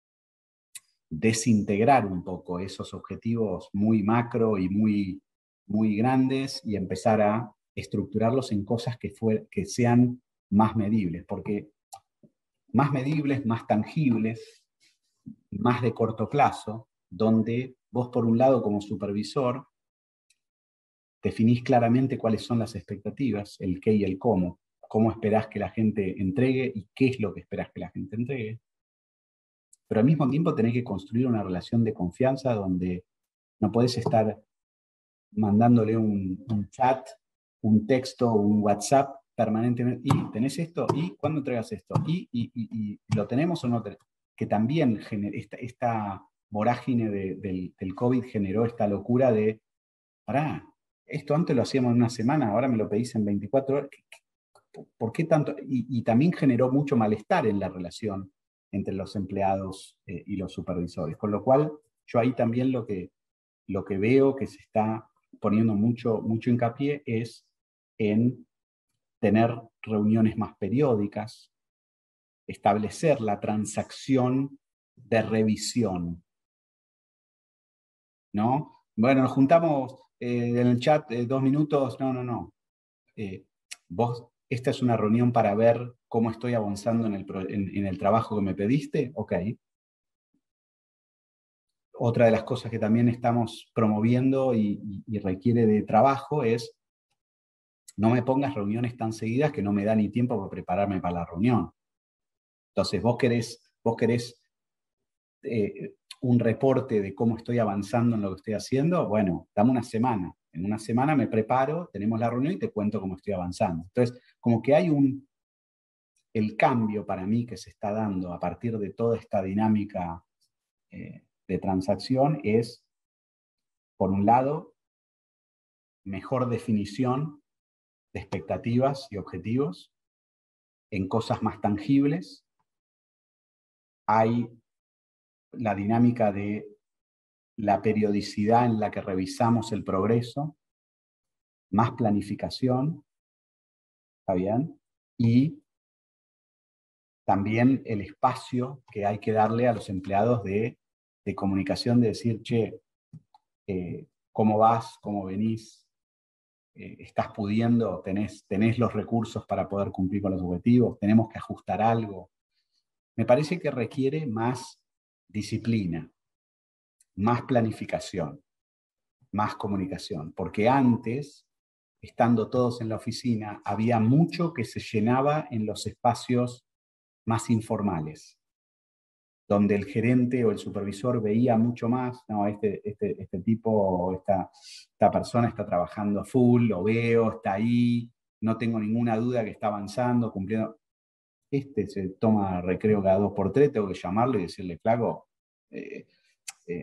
desintegrar un poco esos objetivos muy macro y muy, muy grandes y empezar a estructurarlos en cosas que, fue, que sean más medibles, porque más medibles, más tangibles, más de corto plazo, donde vos por un lado como supervisor definís claramente cuáles son las expectativas, el qué y el cómo, cómo esperás que la gente entregue y qué es lo que esperás que la gente entregue. Pero al mismo tiempo tenés que construir una relación de confianza donde no podés estar mandándole un, un chat, un texto, un WhatsApp permanentemente, y tenés esto, y ¿cuándo entregas esto? ¿Y, y, y, y lo tenemos o no tenemos? Que también gener, esta, esta vorágine de, del, del COVID generó esta locura de, pará, esto antes lo hacíamos en una semana, ahora me lo pedís en veinticuatro horas. ¿Por qué tanto? Y, y también generó mucho malestar en la relación entre los empleados eh, y los supervisores. Con lo cual, yo ahí también lo que, lo que veo que se está poniendo mucho, mucho hincapié es en tener reuniones más periódicas, establecer la transacción de revisión, ¿no? Bueno, nos juntamos eh, en el chat eh, dos minutos, no, no, no. Eh, vos, esta es una reunión para ver cómo estoy avanzando en el, en, en el trabajo que me pediste, ok. Otra de las cosas que también estamos promoviendo y, y, y requiere de trabajo es no me pongas reuniones tan seguidas que no me da ni tiempo para prepararme para la reunión. Entonces, vos querés, vos querés eh, un reporte de cómo estoy avanzando en lo que estoy haciendo, bueno, dame una semana. En una semana me preparo, tenemos la reunión y te cuento cómo estoy avanzando. Entonces, como que hay un... El cambio para mí que se está dando a partir de toda esta dinámica eh, de transacción es, por un lado, mejor definición de expectativas y objetivos en cosas más tangibles. Hay la dinámica de la periodicidad en la que revisamos el progreso, más planificación, ¿está bien? Y también el espacio que hay que darle a los empleados de, de comunicación, de decir, che, eh, ¿cómo vas? ¿Cómo venís? Eh, ¿Estás pudiendo? ¿Tenés, ¿Tenés los recursos para poder cumplir con los objetivos? ¿Tenemos que ajustar algo? Me parece que requiere más disciplina, más planificación, más comunicación, porque antes, estando todos en la oficina, había mucho que se llenaba en los espacios más informales, donde el gerente o el supervisor veía mucho más, no, este, este, este tipo, esta, esta persona está trabajando full, lo veo, está ahí, no tengo ninguna duda que está avanzando, cumpliendo. Este se toma recreo cada dos por tres, tengo que llamarlo y decirle, flaco, eh, eh,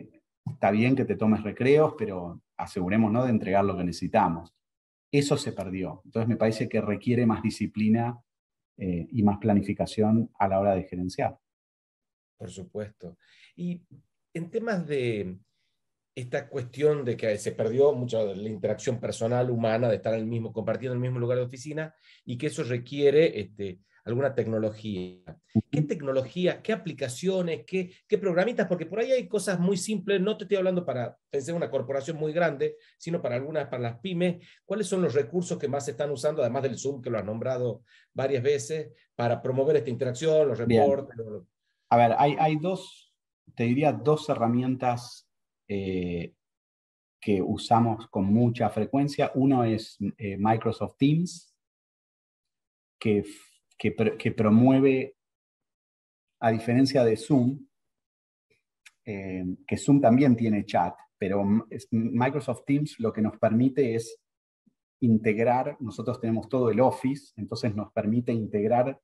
está bien que te tomes recreos, pero asegurémonos de entregar lo que necesitamos. Eso se perdió. Entonces me parece que requiere más disciplina eh, y más planificación a la hora de gerenciar. Por supuesto. Y en temas de esta cuestión de que se perdió mucha de la interacción personal humana, de estar en el mismo, compartiendo el mismo lugar de oficina, y que eso requiere este, alguna tecnología. ¿Qué tecnología, qué aplicaciones, qué, qué programitas? Porque por ahí hay cosas muy simples, no te estoy hablando para, pensé, una corporación muy grande, sino para algunas, para las pymes. ¿Cuáles son los recursos que más se están usando, además del Zoom, que lo has nombrado varias veces, para promover esta interacción, los Bien. reportes? Los... A ver, hay, hay dos, te diría, dos herramientas eh, que usamos con mucha frecuencia. Uno es eh, Microsoft Teams, que, que, que promueve, a diferencia de Zoom, eh, que Zoom también tiene chat, pero Microsoft Teams lo que nos permite es integrar, nosotros tenemos todo el Office, entonces nos permite integrar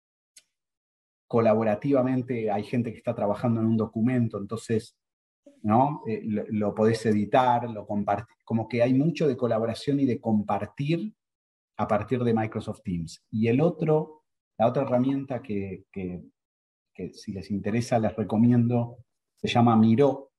colaborativamente. Hay gente que está trabajando en un documento, entonces ¿no? Eh, lo, lo podés editar, lo compartir, como que hay mucho de colaboración y de compartir a partir de Microsoft Teams. Y el otro, la otra herramienta que, que, que si les interesa les recomiendo, se llama Miro.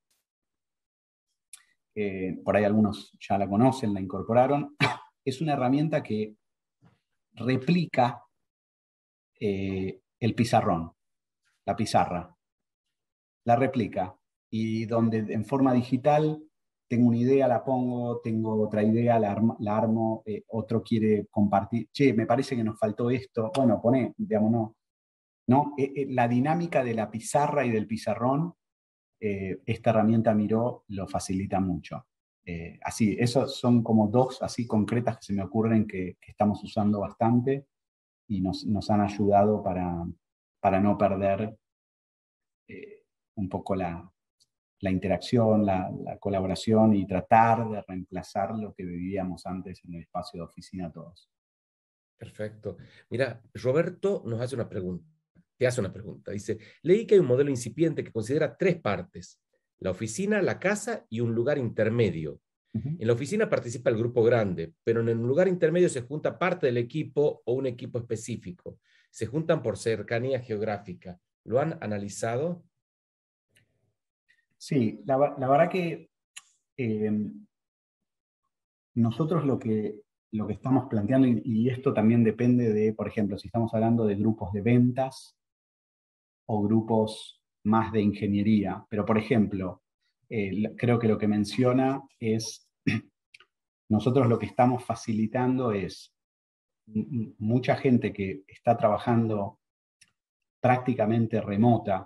Eh, por ahí algunos ya la conocen, la incorporaron. Es una herramienta que replica eh, el pizarrón, la pizarra. La replica. Y donde en forma digital tengo una idea, la pongo, tengo otra idea, la, arma, la armo, eh, otro quiere compartir, che, me parece que nos faltó esto, bueno, poné, digamos, no. ¿no? Eh, eh, la dinámica de la pizarra y del pizarrón, eh, esta herramienta Miro lo facilita mucho. Eh, así, esos son como dos así concretas que se me ocurren que, que estamos usando bastante y nos, nos han ayudado para, para no perder eh, un poco la, la interacción, la, la colaboración y tratar de reemplazar lo que vivíamos antes en el espacio de oficina todos. Perfecto. Mira, Roberto nos hace una pregunta, te hace una pregunta. Dice, leí que hay un modelo incipiente que considera tres partes, la oficina, la casa y un lugar intermedio. Uh-huh. En la oficina participa el grupo grande, pero en el lugar intermedio se junta parte del equipo o un equipo específico. Se juntan por cercanía geográfica. ¿Lo han analizado? Sí, la, la verdad que eh, nosotros lo que, lo que estamos planteando, y, y esto también depende de, por ejemplo, si estamos hablando de grupos de ventas o grupos más de ingeniería, pero por ejemplo, eh, creo que lo que menciona es, nosotros lo que estamos facilitando es mucha gente que está trabajando prácticamente remota,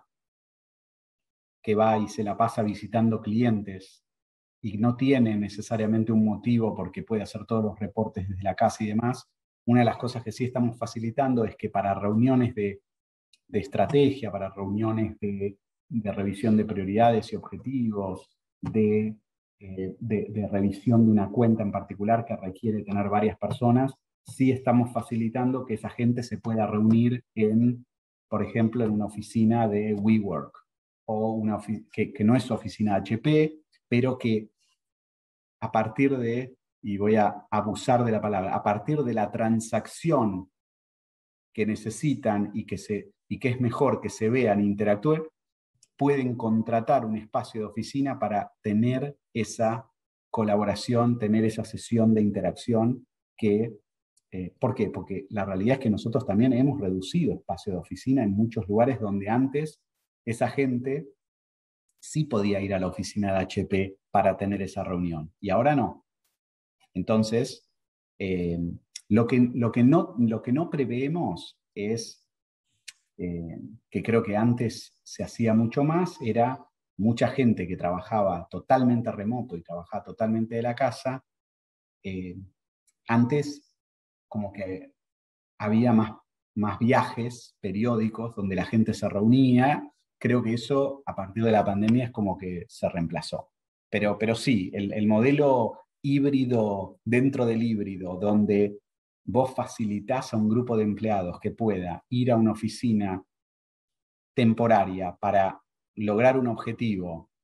que va y se la pasa visitando clientes y no tiene necesariamente un motivo porque puede hacer todos los reportes desde la casa y demás. Una de las cosas que sí estamos facilitando es que para reuniones de, de estrategia, para reuniones de, de revisión de prioridades y objetivos, de, eh, de, de revisión de una cuenta en particular que requiere tener varias personas, sí estamos facilitando que esa gente se pueda reunir en, por ejemplo, en una oficina de WeWork, o una que, que no es oficina H P, pero que a partir de, y voy a abusar de la palabra, a partir de la transacción que necesitan y que, se, y que es mejor que se vean e interactúen, pueden contratar un espacio de oficina para tener esa colaboración, tener esa sesión de interacción que, eh, ¿por qué? Porque la realidad es que nosotros también hemos reducido espacio de oficina en muchos lugares donde antes esa gente sí podía ir a la oficina de H P para tener esa reunión, y ahora no. Entonces, eh, lo, que, lo, que no, lo que no preveemos es, eh, que creo que antes se hacía mucho más, era mucha gente que trabajaba totalmente remoto y trabajaba totalmente de la casa. Eh, antes, como que había más, más viajes periódicos donde la gente se reunía. Creo que eso, a partir de la pandemia, es como que se reemplazó. Pero, pero sí, el, el modelo híbrido dentro del híbrido, donde vos facilitás a un grupo de empleados que pueda ir a una oficina temporaria para lograr un objetivo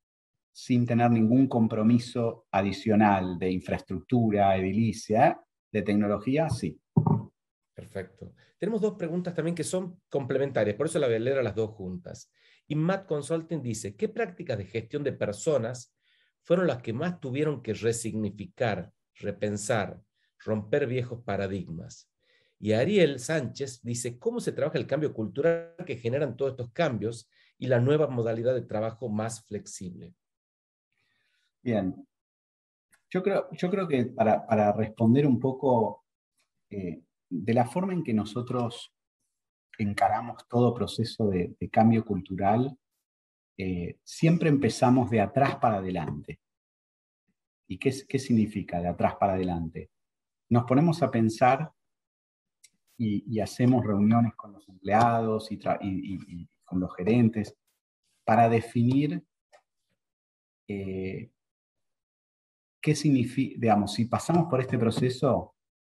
sin tener ningún compromiso adicional de infraestructura, edilicia, de tecnología, sí. Perfecto. Tenemos dos preguntas también que son complementarias, por eso la voy a leer a las dos juntas. Y Matt Consulting dice, ¿qué prácticas de gestión de personas fueron las que más tuvieron que resignificar, repensar, romper viejos paradigmas? Y Ariel Sánchez dice, ¿cómo se trabaja el cambio cultural que generan todos estos cambios y la nueva modalidad de trabajo más flexible? Bien. Yo creo, yo creo que para, para responder un poco eh, de la forma en que nosotros encaramos todo proceso de, de cambio cultural, eh, siempre empezamos de atrás para adelante. ¿Y qué, qué significa de atrás para adelante? Nos ponemos a pensar y, y hacemos reuniones con los empleados y, y, y, y con los gerentes para definir eh, qué significa, digamos, si pasamos por este proceso,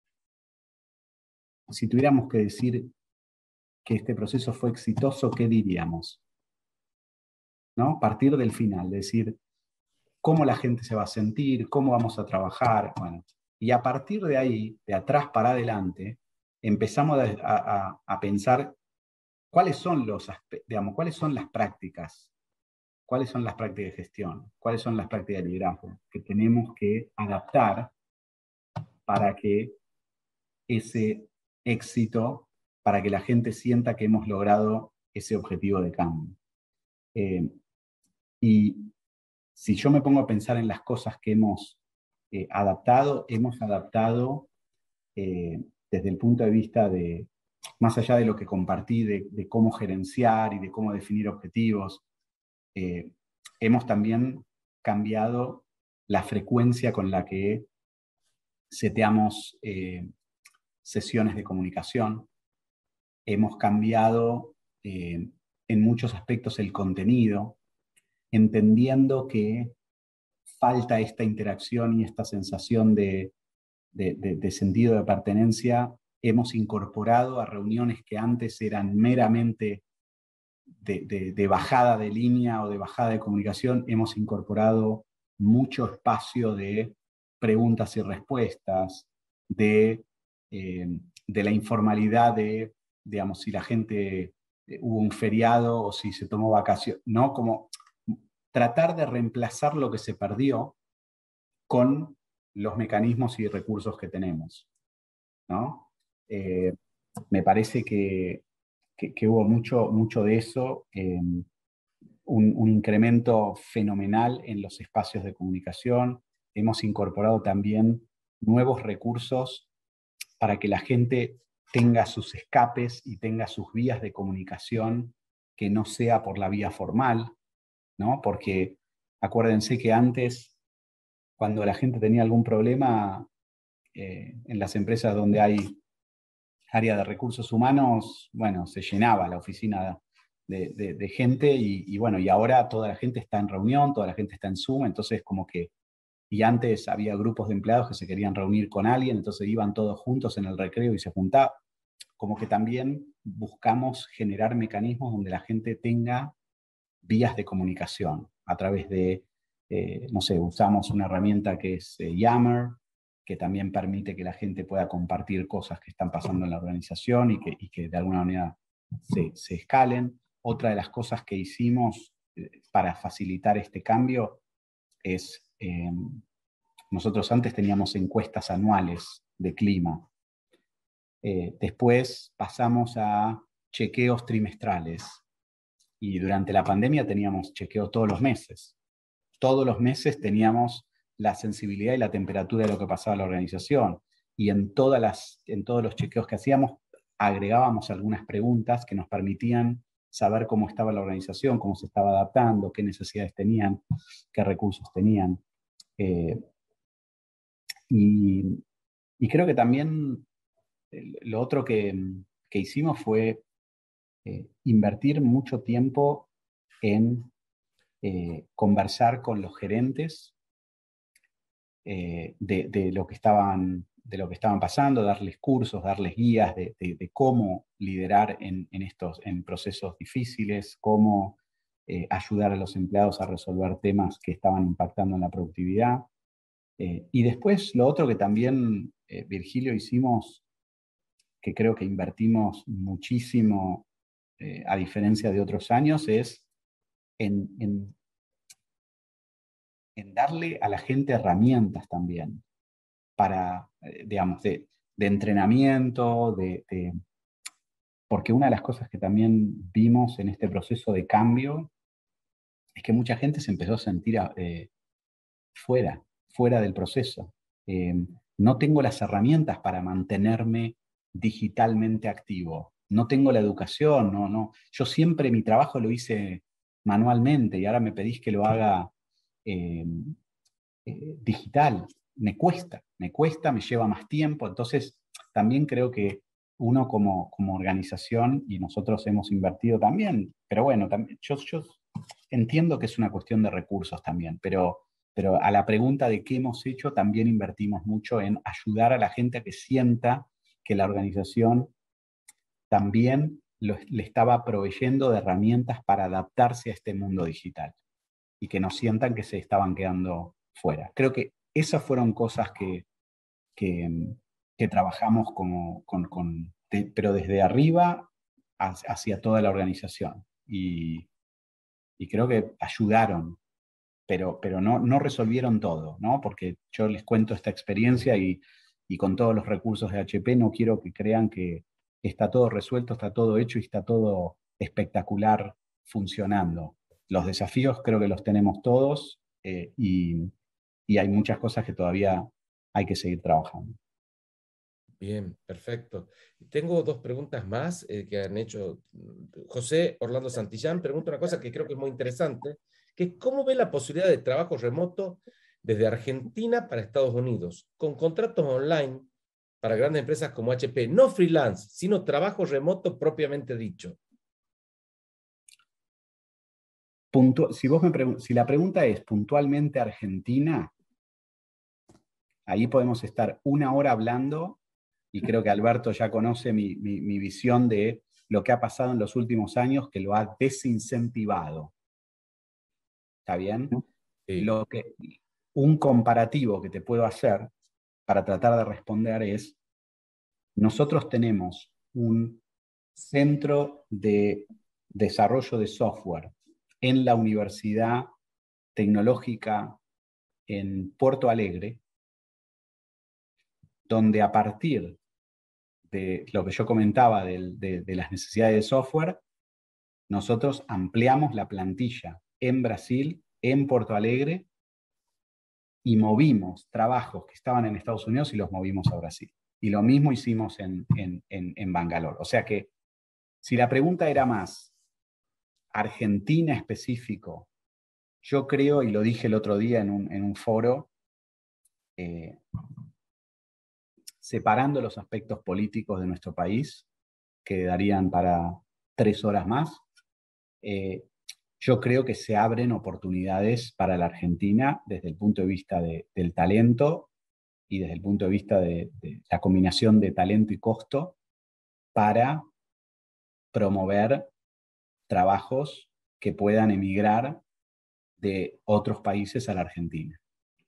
si tuviéramos que decir que este proceso fue exitoso, ¿qué diríamos? ¿No? Partir del final, decir cómo la gente se va a sentir, cómo vamos a trabajar, bueno. Y a partir de ahí, de atrás para adelante, empezamos a, a, a pensar cuáles son los, digamos, cuáles son las prácticas, cuáles son las prácticas de gestión, cuáles son las prácticas de liderazgo que tenemos que adaptar para que ese éxito, para que la gente sienta que hemos logrado ese objetivo de cambio. Eh, y si yo me pongo a pensar en las cosas que hemos eh, adaptado, hemos adaptado eh, desde el punto de vista de, más allá de lo que compartí, de, de cómo gerenciar y de cómo definir objetivos, eh, hemos también cambiado la frecuencia con la que seteamos eh, sesiones de comunicación. Hemos cambiado eh, en muchos aspectos el contenido, entendiendo que falta esta interacción y esta sensación de, de, de, de sentido de pertenencia. Hemos incorporado a reuniones que antes eran meramente de, de, de bajada de línea o de bajada de comunicación, hemos incorporado mucho espacio de preguntas y respuestas, de, eh, de la informalidad de, digamos, si la gente eh, hubo un feriado o si se tomó vacaciones, ¿no? Como tratar de reemplazar lo que se perdió con los mecanismos y recursos que tenemos, ¿no? Eh, me parece que, que, que hubo mucho, mucho de eso, eh, un, un incremento fenomenal en los espacios de comunicación. Hemos incorporado también nuevos recursos para que la gente tenga sus escapes y tenga sus vías de comunicación que no sea por la vía formal, ¿no? Porque acuérdense que antes, cuando la gente tenía algún problema, eh, en las empresas donde hay área de recursos humanos, bueno, se llenaba la oficina de, de, de gente y, y bueno, y ahora toda la gente está en reunión, toda la gente está en Zoom, entonces como que, y antes había grupos de empleados que se querían reunir con alguien, entonces iban todos juntos en el recreo y se juntaban, como que también buscamos generar mecanismos donde la gente tenga vías de comunicación a través de, eh, no sé, usamos una herramienta que es eh, Yammer, que también permite que la gente pueda compartir cosas que están pasando en la organización y que, y que de alguna manera se, se escalen. Otra de las cosas que hicimos eh, para facilitar este cambio es, eh, nosotros antes teníamos encuestas anuales de clima. Eh, después pasamos a chequeos trimestrales. Y durante la pandemia teníamos chequeos todos los meses. Todos los meses teníamos la sensibilidad y la temperatura de lo que pasaba en la organización. Y en, todas las, en todos los chequeos que hacíamos, agregábamos algunas preguntas que nos permitían saber cómo estaba la organización, cómo se estaba adaptando, qué necesidades tenían, qué recursos tenían. Eh, y, y creo que también lo otro que, que hicimos fue eh, invertir mucho tiempo en eh, conversar con los gerentes eh, de, de, lo que estaban, de lo que estaban pasando, darles cursos, darles guías de, de, de cómo liderar en, en estos en procesos difíciles, cómo eh, ayudar a los empleados a resolver temas que estaban impactando en la productividad. Eh, y después lo otro que también, eh, Virgilio, hicimos, que creo que invertimos muchísimo, eh, a diferencia de otros años, es en, en, en darle a la gente herramientas también para, eh, digamos, de, de entrenamiento, de, de, porque una de las cosas que también vimos en este proceso de cambio es que mucha gente se empezó a sentir eh, fuera, fuera del proceso. Eh, no tengo las herramientas para mantenerme digitalmente activo. No tengo la educación, no, no. Yo siempre mi trabajo lo hice manualmente y ahora me pedís que lo haga eh, eh, digital. Me cuesta, me cuesta, me lleva más tiempo. Entonces, también creo que uno como, como organización, y nosotros hemos invertido también, pero bueno, también, yo, yo entiendo que es una cuestión de recursos también, pero, pero a la pregunta de qué hemos hecho, también invertimos mucho en ayudar a la gente a que sienta que la organización también lo, le estaba proveyendo de herramientas para adaptarse a este mundo digital y que no sientan que se estaban quedando fuera. Creo que esas fueron cosas que, que, que trabajamos como, con, con, de, pero desde arriba hacia toda la organización. Y, y creo que ayudaron, pero, pero no, no resolvieron todo, ¿no? Porque yo les cuento esta experiencia y, y con todos los recursos de H P no quiero que crean que está todo resuelto, está todo hecho y está todo espectacular funcionando. Los desafíos creo que los tenemos todos, eh, y, y hay muchas cosas que todavía hay que seguir trabajando. Bien, perfecto. Tengo dos preguntas más eh, que han hecho. José Orlando Santillán pregunta una cosa que creo que es muy interesante, que es cómo ve la posibilidad de trabajo remoto desde Argentina para Estados Unidos, con contratos online para grandes empresas como H P, no freelance, sino trabajo remoto propiamente dicho. Puntu- si, vos me pregun- si la pregunta es puntualmente Argentina, ahí podemos estar una hora hablando, y creo que Alberto ya conoce mi, mi, mi visión de lo que ha pasado en los últimos años, que lo ha desincentivado. ¿Está bien? Sí. Lo que, un comparativo que te puedo hacer para tratar de responder es, nosotros tenemos un centro de desarrollo de software en la Universidad Tecnológica en Porto Alegre, donde a partir de lo que yo comentaba de, de, de las necesidades de software, nosotros ampliamos la plantilla en Brasil, en Porto Alegre, y movimos trabajos que estaban en Estados Unidos y los movimos a Brasil. Y lo mismo hicimos en, en, en, en Bangalore. O sea que, si la pregunta era más Argentina específico, yo creo, y lo dije el otro día en un, en un foro, eh, separando los aspectos políticos de nuestro país, que darían para tres horas más, eh, yo creo que se abren oportunidades para la Argentina desde el punto de vista de, del talento y desde el punto de vista de, de la combinación de talento y costo para promover trabajos que puedan emigrar de otros países a la Argentina.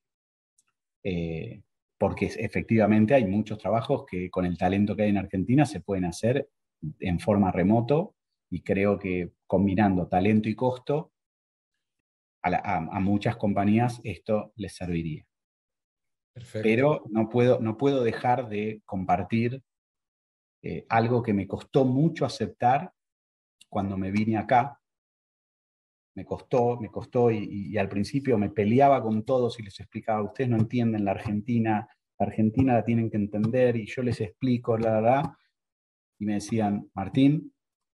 Eh, porque efectivamente hay muchos trabajos que con el talento que hay en Argentina se pueden hacer en forma remoto, y creo que combinando talento y costo a, la, a, a muchas compañías esto les serviría. Perfecto. Pero no puedo, no puedo dejar de compartir eh, algo que me costó mucho aceptar cuando me vine acá. Me costó, me costó y, y, y al principio me peleaba con todos y les explicaba, ustedes no entienden la Argentina, la Argentina la tienen que entender, y yo les explico, la, la, la, y me decían, Martín,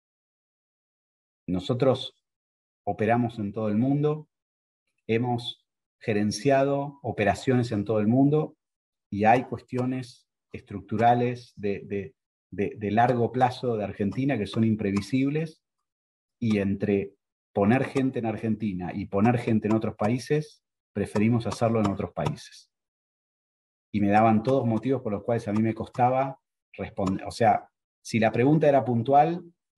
nosotros operamos en todo el mundo, hemos gerenciado operaciones en todo el mundo, y hay cuestiones estructurales de, de, de, de largo plazo de Argentina que son imprevisibles, y entre poner gente en Argentina y poner gente en otros países, preferimos hacerlo en otros países. Y me daban todos motivos por los cuales a mí me costaba responder. O sea, si la pregunta era puntual,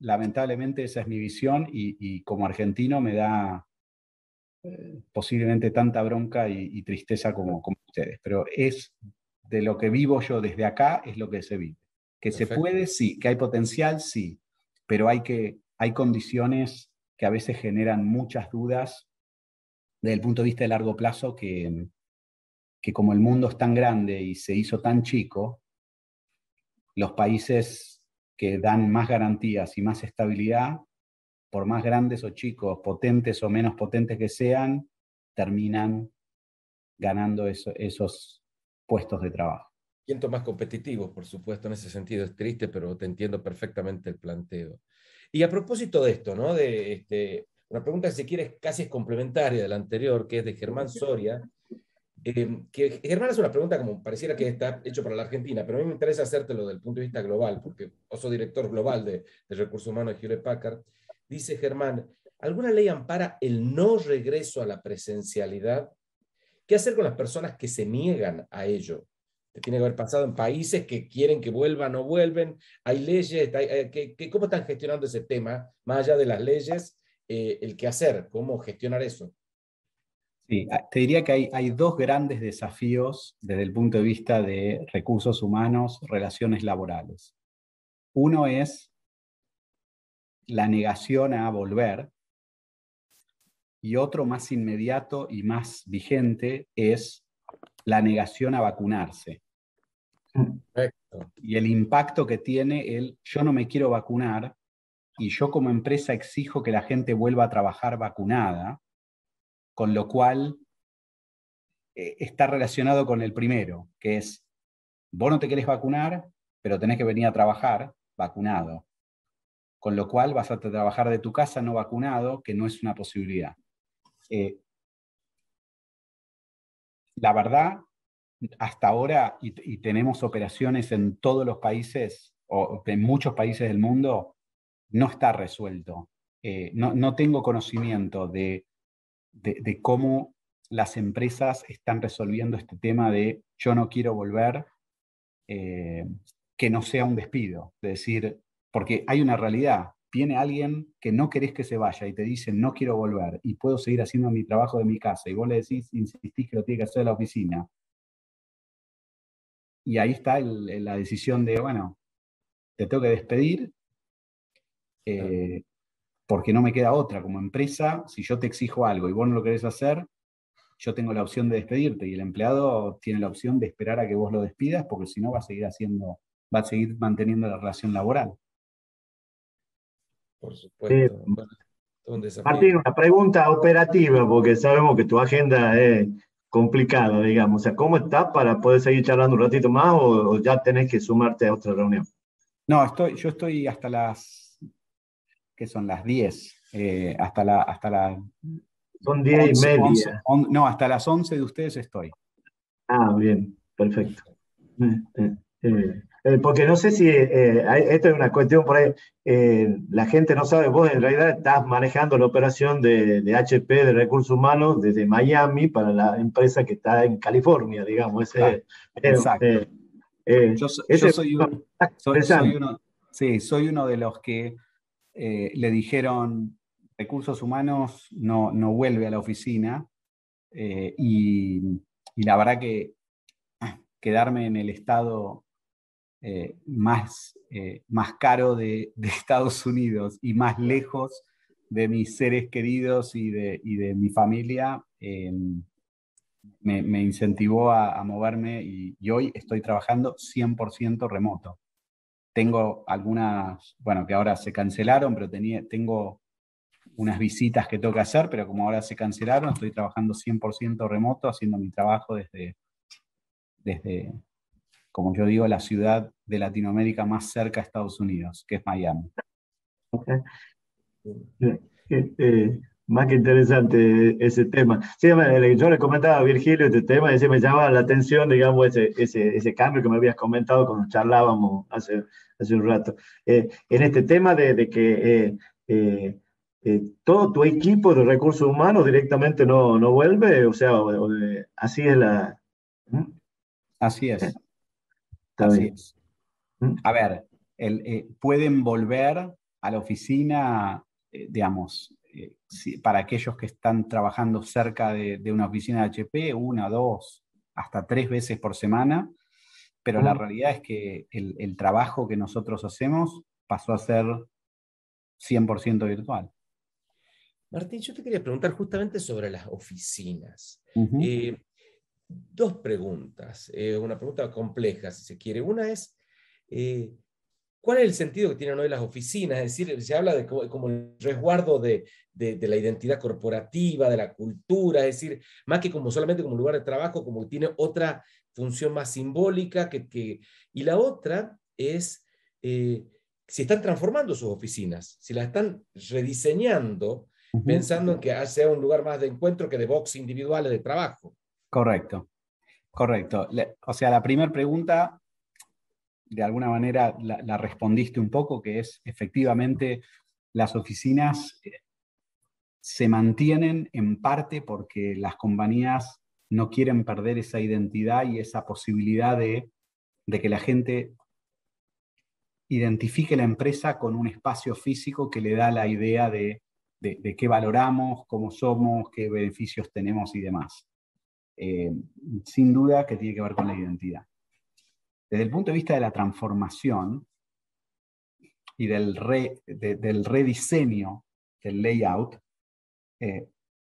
lamentablemente esa es mi visión y, y como argentino me da eh, posiblemente tanta bronca y, y tristeza como, como ustedes, pero es de lo que vivo yo desde acá, es lo que se vive. Que Perfecto. se puede, sí, que hay potencial, sí, pero hay, que, hay condiciones que a veces generan muchas dudas desde el punto de vista de largo plazo que, que como el mundo es tan grande y se hizo tan chico, los países que dan más garantías y más estabilidad, por más grandes o chicos, potentes o menos potentes que sean, terminan ganando eso, esos puestos de trabajo. Siento más competitivos, por supuesto, en ese sentido es triste, pero te entiendo perfectamente el planteo. Y a propósito de esto, ¿no? De este, una pregunta que si quieres casi es complementaria de la anterior, que es de Germán Soria, eh, que Germán es una pregunta como pareciera que está hecho para la Argentina, pero a mí me interesa hacértelo desde el punto de vista global, porque vos sos director global de, de Recursos Humanos de Hewlett Packard. Dice Germán, ¿alguna ley ampara el no regreso a la presencialidad? ¿Qué hacer con las personas que se niegan a ello? Tiene que haber pasado en países que quieren que vuelvan o vuelven. Hay leyes, hay, hay, que, que, ¿cómo están gestionando ese tema? Más allá de las leyes, eh, el qué hacer, cómo gestionar eso. Sí, te diría que hay, hay dos grandes desafíos desde el punto de vista de recursos humanos, relaciones laborales. Uno es la negación a volver, y otro más inmediato y más vigente es la negación a vacunarse. Perfecto. Y el impacto que tiene el yo no me quiero vacunar y yo como empresa exijo que la gente vuelva a trabajar vacunada, con lo cual eh, está relacionado con el primero, que es vos no te querés vacunar, pero tenés que venir a trabajar vacunado. Con lo cual vas a trabajar de tu casa no vacunado, que no es una posibilidad. Eh, la verdad, hasta ahora, y, y tenemos operaciones en todos los países, o en muchos países del mundo, no está resuelto. Eh, no, no tengo conocimiento de, de, de cómo las empresas están resolviendo este tema de yo no quiero volver, eh, que no sea un despido. Es decir, porque hay una realidad. Viene alguien que no querés que se vaya y te dice no quiero volver y puedo seguir haciendo mi trabajo de mi casa y vos le decís, insistís que lo tiene que hacer en la oficina. Y ahí está el, la decisión de, bueno, te tengo que despedir eh, porque no me queda otra. Como empresa, si yo te exijo algo y vos no lo querés hacer, yo tengo la opción de despedirte y el empleado tiene la opción de esperar a que vos lo despidas porque si no va a seguir haciendo, va a seguir manteniendo la relación laboral. Por Eh, supuesto. Bueno, un desafío. Martín, una pregunta operativa, porque sabemos que tu agenda es complicada, digamos. O sea, ¿cómo estás para poder seguir charlando un ratito más o, o ya tenés que sumarte a otra reunión? No, estoy, yo estoy hasta las, ¿qué son? Las diez, eh, hasta la, hasta la Son diez y once, once, media. on, no, hasta las once de ustedes estoy. Ah, bien, perfecto. Eh, eh, eh, eh, porque no sé si eh, hay- esto es una cuestión por ahí, eh, la gente no sabe, vos en realidad estás manejando la operación de, de H P de recursos humanos desde Miami para la empresa que está en California, digamos. Ah, Ese, eh, exacto. eh, eh, Yo, so- yo ese es soy, un- soy, soy interesante. uno, sí, soy uno de los que eh, le dijeron recursos humanos no, no vuelve a la oficina eh, y, y la verdad que ah, quedarme en el estado eh, más, eh, más caro de, de Estados Unidos y más lejos de mis seres queridos y de, y de mi familia, eh, me, me incentivó a, a moverme y, y hoy estoy trabajando cien por ciento remoto. Tengo algunas, bueno, que ahora se cancelaron, pero tenía, tengo unas visitas que tengo que hacer, pero como ahora se cancelaron, estoy trabajando cien por ciento remoto, haciendo mi trabajo desde, desde, como yo digo, la ciudad de Latinoamérica más cerca a Estados Unidos, que es Miami. Eh, eh, eh, Más que interesante ese tema. Sí, me- yo le comentaba a Virgilio este tema y se me llamaba la atención, digamos, ese, ese, ese cambio que me habías comentado cuando charlábamos hace, hace un rato. Eh, en este tema de, de que eh, eh, eh, todo tu equipo de recursos humanos directamente no, no vuelve, o sea, o- o de- así es la... ¿Mm? Así Eh, es, Está así bien. es. ¿Mm? A ver, el, eh, pueden volver a la oficina, eh, digamos, eh, si, para aquellos que están trabajando cerca de, de una oficina de H P, una, dos, hasta tres veces por semana, pero la realidad es que el, el trabajo que nosotros hacemos pasó a ser cien por ciento virtual. Martín, yo te quería preguntar justamente sobre las oficinas. Uh-huh. Eh, dos preguntas, eh, una pregunta compleja, si se quiere. Una es, eh, ¿cuál es el sentido que tienen hoy las oficinas? Es decir, se habla de como, como el resguardo de, de, de la identidad corporativa, de la cultura, es decir, más que como solamente como lugar de trabajo, como que tiene otra función más simbólica. Que, que... Y la otra es eh, si están transformando sus oficinas, si las están rediseñando, uh-huh, pensando en que sea un lugar más de encuentro que de box individuales de trabajo. Correcto, correcto. Le, o sea, la primera pregunta, de alguna manera la, la respondiste un poco, que es efectivamente las oficinas se mantienen en parte porque las compañías no quieren perder esa identidad y esa posibilidad de, de que la gente identifique la empresa con un espacio físico que le da la idea de, de, de qué valoramos, cómo somos, qué beneficios tenemos y demás. Eh, sin duda que tiene que ver con la identidad. Desde el punto de vista de la transformación y del, re, de, del rediseño del layout, eh,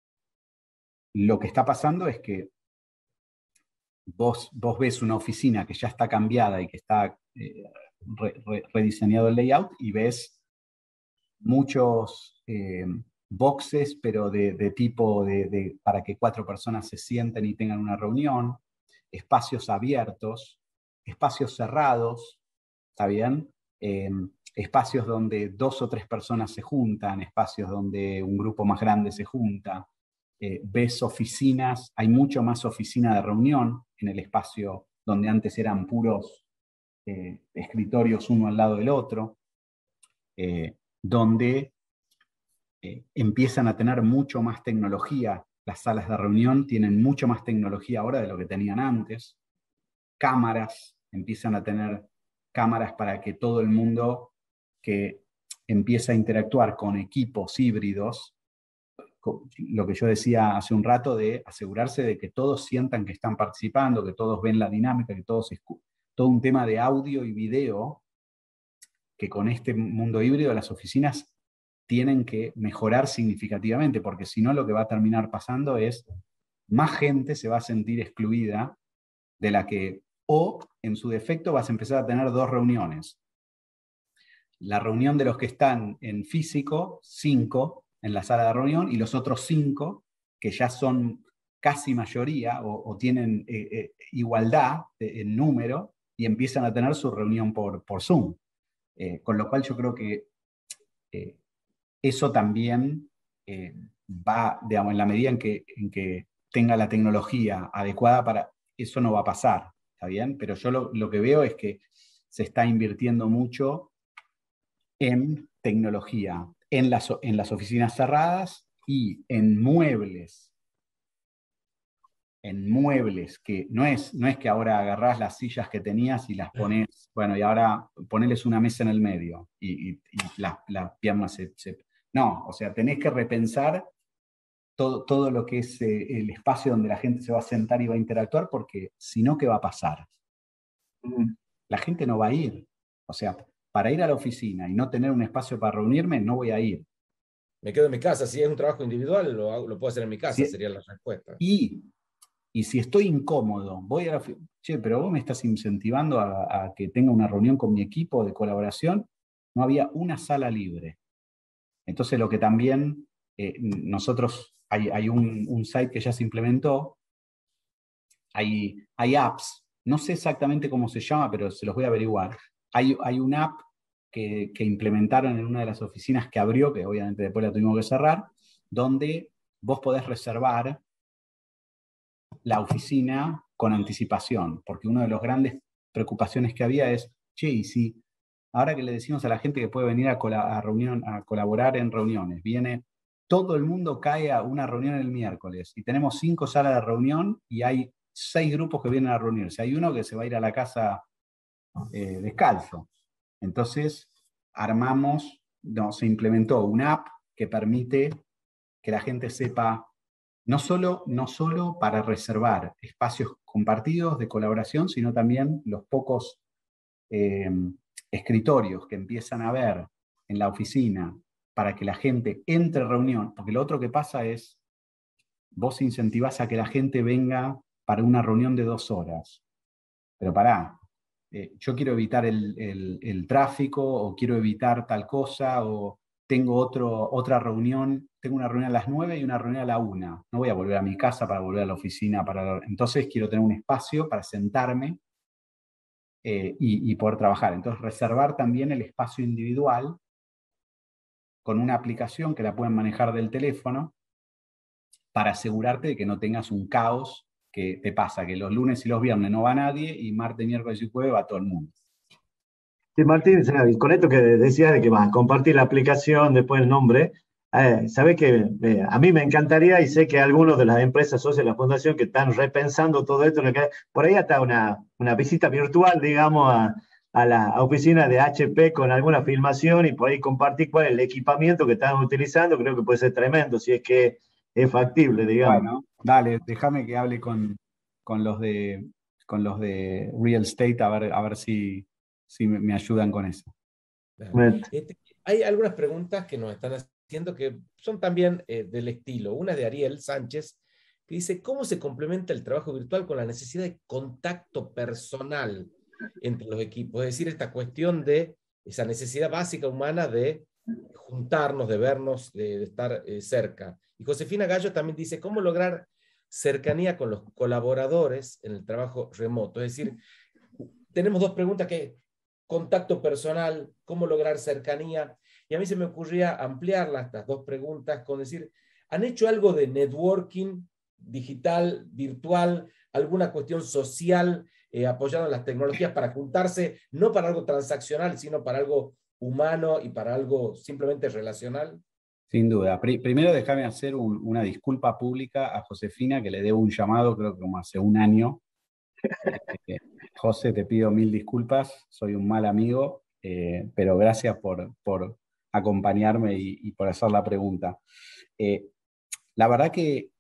lo que está pasando es que vos, vos ves una oficina que ya está cambiada y que está eh, re, re, rediseñado el layout y ves muchos eh, boxes, pero de, de tipo de, de, para que cuatro personas se sienten y tengan una reunión, espacios abiertos, espacios cerrados, ¿está bien? Eh, espacios donde dos o tres personas se juntan, espacios donde un grupo más grande se junta. Eh, ves oficinas, hay mucho más oficina de reunión en el espacio donde antes eran puros eh, escritorios uno al lado del otro, eh, donde eh, empiezan a tener mucho más tecnología. Las salas de reunión tienen mucho más tecnología ahora de lo que tenían antes. Cámaras, empiezan a tener cámaras para que todo el mundo que empieza a interactuar con equipos híbridos, lo que yo decía hace un rato, de asegurarse de que todos sientan que están participando, que todos ven la dinámica, que todos escuchan. Todo un tema de audio y video que con este mundo híbrido las oficinas tienen que mejorar significativamente, porque si no lo que va a terminar pasando es más gente se va a sentir excluida de la que, o en su defecto vas a empezar a tener dos reuniones. La reunión de los que están en físico, cinco en la sala de reunión, y los otros cinco que ya son casi mayoría o, o tienen eh, eh, igualdad de, en número y empiezan a tener su reunión por, por Zoom. Eh, con lo cual yo creo que eh, eso también eh, va, digamos, en la medida en que, en que tenga la tecnología adecuada para, eso no va a pasar, ¿está bien? Pero yo lo, lo que veo es que se está invirtiendo mucho en tecnología, en las, en las oficinas cerradas y en muebles, en muebles, que no es, no es que ahora agarrás las sillas que tenías y las pones, bueno, y ahora poneles una mesa en el medio y, y, y las, las piernas se, se... No, o sea, tenés que repensar todo, todo lo que es eh, el espacio donde la gente se va a sentar y va a interactuar, porque si no, ¿qué va a pasar? Mm. La gente no va a ir. O sea, para ir a la oficina y no tener un espacio para reunirme, no voy a ir. Me quedo en mi casa. Si es un trabajo individual, lo, hago, lo puedo hacer en mi casa, si, sería la respuesta. Y, y si estoy incómodo, voy a la oficina. Che, pero vos me estás incentivando a, a que tenga una reunión con mi equipo de colaboración. No había una sala libre. Entonces, lo que también eh, nosotros, hay, hay un, un site que ya se implementó, hay, hay apps, no sé exactamente cómo se llama, pero se los voy a averiguar. Hay, hay una app que, que implementaron en una de las oficinas que abrió, que obviamente después la tuvimos que cerrar, donde vos podés reservar la oficina con anticipación, porque una de las grandes preocupaciones que había es, che, y si ahora que le decimos a la gente que puede venir a, a, reunión, a colaborar en reuniones, viene, todo el mundo cae a una reunión el miércoles, y tenemos cinco salas de reunión, y hay seis grupos que vienen a reunirse. Hay uno que se va a ir a la casa eh, descalzo. Entonces, armamos no, se implementó una app que permite que la gente sepa, no solo, no solo para reservar espacios compartidos de colaboración, sino también los pocos eh, escritorios que empiezan a ver en la oficina para que la gente entre reunión, porque lo otro que pasa es, vos incentivás a que la gente venga para una reunión de dos horas, pero pará, eh, yo quiero evitar el, el, el tráfico, o quiero evitar tal cosa, o tengo otro, otra reunión, tengo una reunión a las nueve y una reunión a la una, no voy a volver a mi casa para volver a la oficina, para, entonces quiero tener un espacio para sentarme eh, y, y poder trabajar. Entonces reservar también el espacio individual con una aplicación que la pueden manejar del teléfono para asegurarte de que no tengas un caos que te pasa, que los lunes y los viernes no va nadie y martes, miércoles y jueves va todo el mundo. Sí, Martín, con esto que decías de que vas a compartir la aplicación, después el nombre, eh, sabes que eh, a mí me encantaría, y sé que algunos de las empresas socias de la fundación que están repensando todo esto, por ahí hasta una, una visita virtual, digamos, a, a la oficina de H P con alguna filmación y por ahí compartir cuál es el equipamiento que están utilizando, creo que puede ser tremendo, si es que es factible, digamos. Bueno, dale, déjame que hable con, con, los de, con los de Real Estate a ver, a ver si, si me, me ayudan con eso. Este, hay algunas preguntas que nos están haciendo que son también eh, del estilo. Una es de Ariel Sánchez, que dice, ¿cómo se complementa el trabajo virtual con la necesidad de contacto personal entre los equipos? Es decir, esta cuestión de esa necesidad básica humana de juntarnos, de vernos, de, de estar eh, cerca. Y Josefina Gallo también dice, ¿cómo lograr cercanía con los colaboradores en el trabajo remoto? Es decir, tenemos dos preguntas que contacto personal, cómo lograr cercanía, y a mí se me ocurría ampliarlas, estas dos preguntas, con decir, ¿han hecho algo de networking digital, virtual, alguna cuestión social eh, apoyada en las tecnologías para juntarse, no para algo transaccional, sino para algo humano y para algo simplemente relacional? Sin duda. Pri- primero déjame hacer un, una disculpa pública a Josefina, que le debo un llamado, creo que como hace un año. Eh, José, te pido mil disculpas, soy un mal amigo, eh, pero gracias por, por acompañarme y, y por hacer la pregunta. Eh, la verdad que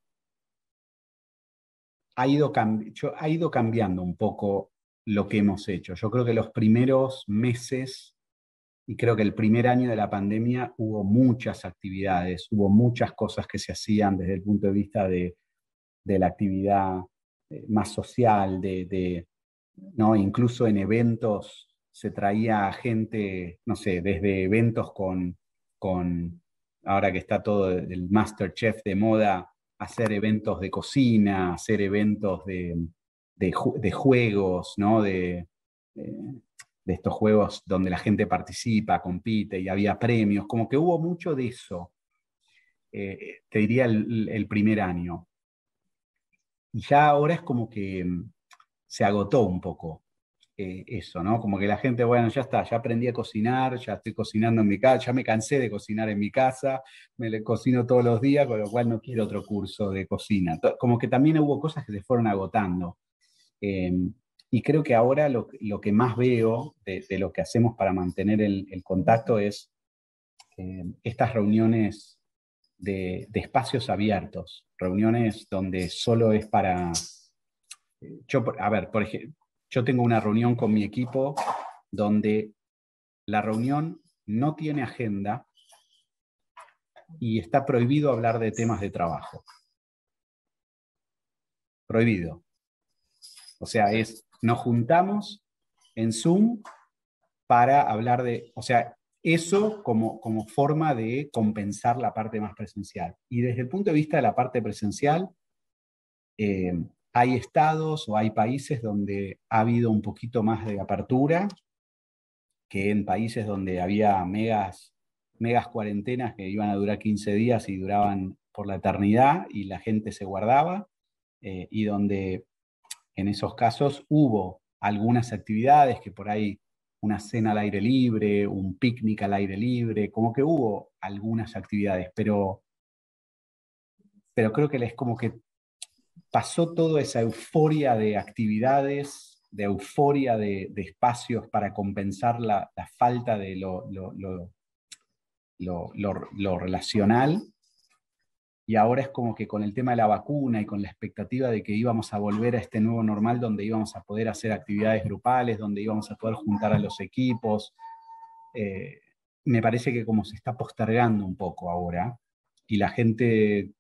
ha ido, yo, ha ido cambiando un poco lo que hemos hecho. Yo creo que los primeros meses, y creo que el primer año de la pandemia, hubo muchas actividades, hubo muchas cosas que se hacían desde el punto de vista de, de la actividad eh, más social, de, de ¿no? Incluso en eventos se traía gente, no sé, desde eventos con, con ahora que está todo el MasterChef de moda, hacer eventos de cocina, hacer eventos de, de, de juegos, ¿no? De, de, de estos juegos donde la gente participa, compite y había premios, como que hubo mucho de eso, eh, te diría el, el primer año. Y ya ahora es como que se agotó un poco eh, eso, ¿no? Como que la gente, bueno, ya está, ya aprendí a cocinar, ya estoy cocinando en mi casa, ya me cansé de cocinar en mi casa, me le cocino todos los días, con lo cual no quiero otro curso de cocina. Como que también hubo cosas que se fueron agotando. Eh, y creo que ahora lo, lo que más veo de, de, lo que hacemos para mantener el, el contacto es eh, estas reuniones de, de espacios abiertos, reuniones donde solo es para... Yo, a ver, por ejemplo, yo tengo una reunión con mi equipo donde la reunión no tiene agenda y está prohibido hablar de temas de trabajo. Prohibido. O sea, es, nos juntamos en Zoom para hablar de, o sea, eso como, como forma de compensar la parte más presencial. Y desde el punto de vista de la parte presencial, eh, hay estados o hay países donde ha habido un poquito más de apertura que en países donde había megas, megas cuarentenas que iban a durar quince días y duraban por la eternidad y la gente se guardaba, eh, y donde en esos casos hubo algunas actividades que por ahí una cena al aire libre, un picnic al aire libre, como que hubo algunas actividades, pero, pero creo que es como que pasó toda esa euforia de actividades, de euforia de, de espacios para compensar la, la falta de lo, lo, lo, lo, lo, lo relacional, y ahora es como que con el tema de la vacuna y con la expectativa de que íbamos a volver a este nuevo normal donde íbamos a poder hacer actividades grupales, donde íbamos a poder juntar a los equipos, eh, me parece que como se está postergando un poco ahora, y la gente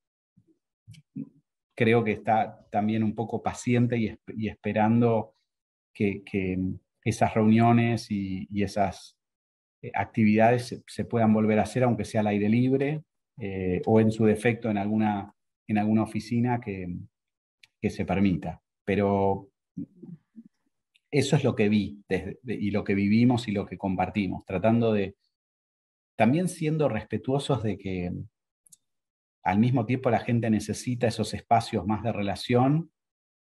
creo que está también un poco paciente y, y esperando que, que esas reuniones y, y esas actividades se, se puedan volver a hacer, aunque sea al aire libre, eh, o en su defecto en alguna, en alguna oficina que, que se permita. Pero eso es lo que vi desde, de, y lo que vivimos y lo que compartimos, tratando de, también siendo respetuosos de que al mismo tiempo la gente necesita esos espacios más de relación.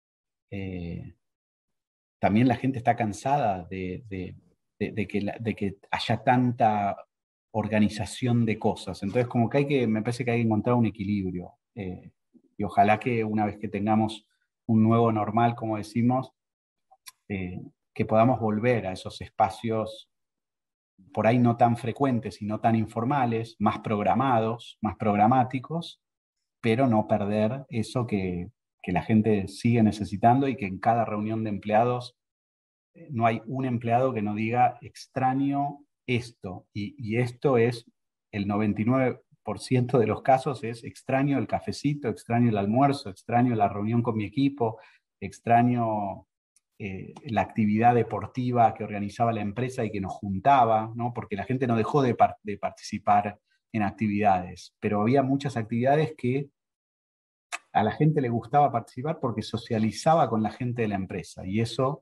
Eh, también la gente está cansada de, de, de, de, que la, de que haya tanta organización de cosas. Entonces, como que hay que, me parece que hay que encontrar un equilibrio. Eh, y ojalá que una vez que tengamos un nuevo normal, como decimos, eh, que podamos volver a esos espacios por ahí no tan frecuentes y no tan informales, más programados, más programáticos, pero no perder eso que, que la gente sigue necesitando y que en cada reunión de empleados no hay un empleado que no diga extraño esto, y, y esto es el noventa y nueve por ciento de los casos, es extraño el cafecito, extraño el almuerzo, extraño la reunión con mi equipo, extraño eh, la actividad deportiva que organizaba la empresa y que nos juntaba, ¿no? Porque la gente no dejó de, par de participar en actividades, pero había muchas actividades que a la gente le gustaba participar porque socializaba con la gente de la empresa, y eso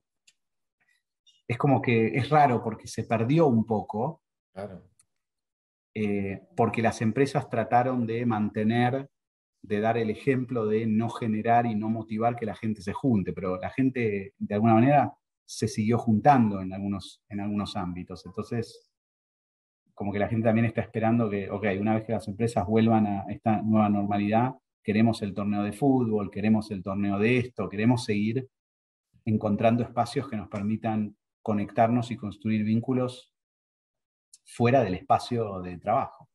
es como que es raro porque se perdió un poco, Claro. eh, porque las empresas trataron de mantener, de dar el ejemplo de no generar y no motivar que la gente se junte, pero la gente de alguna manera se siguió juntando en algunos, en algunos ámbitos. Entonces, como que la gente también está esperando que, ok, una vez que las empresas vuelvan a esta nueva normalidad, queremos el torneo de fútbol, queremos el torneo de esto, queremos seguir encontrando espacios que nos permitan conectarnos y construir vínculos fuera del espacio de trabajo.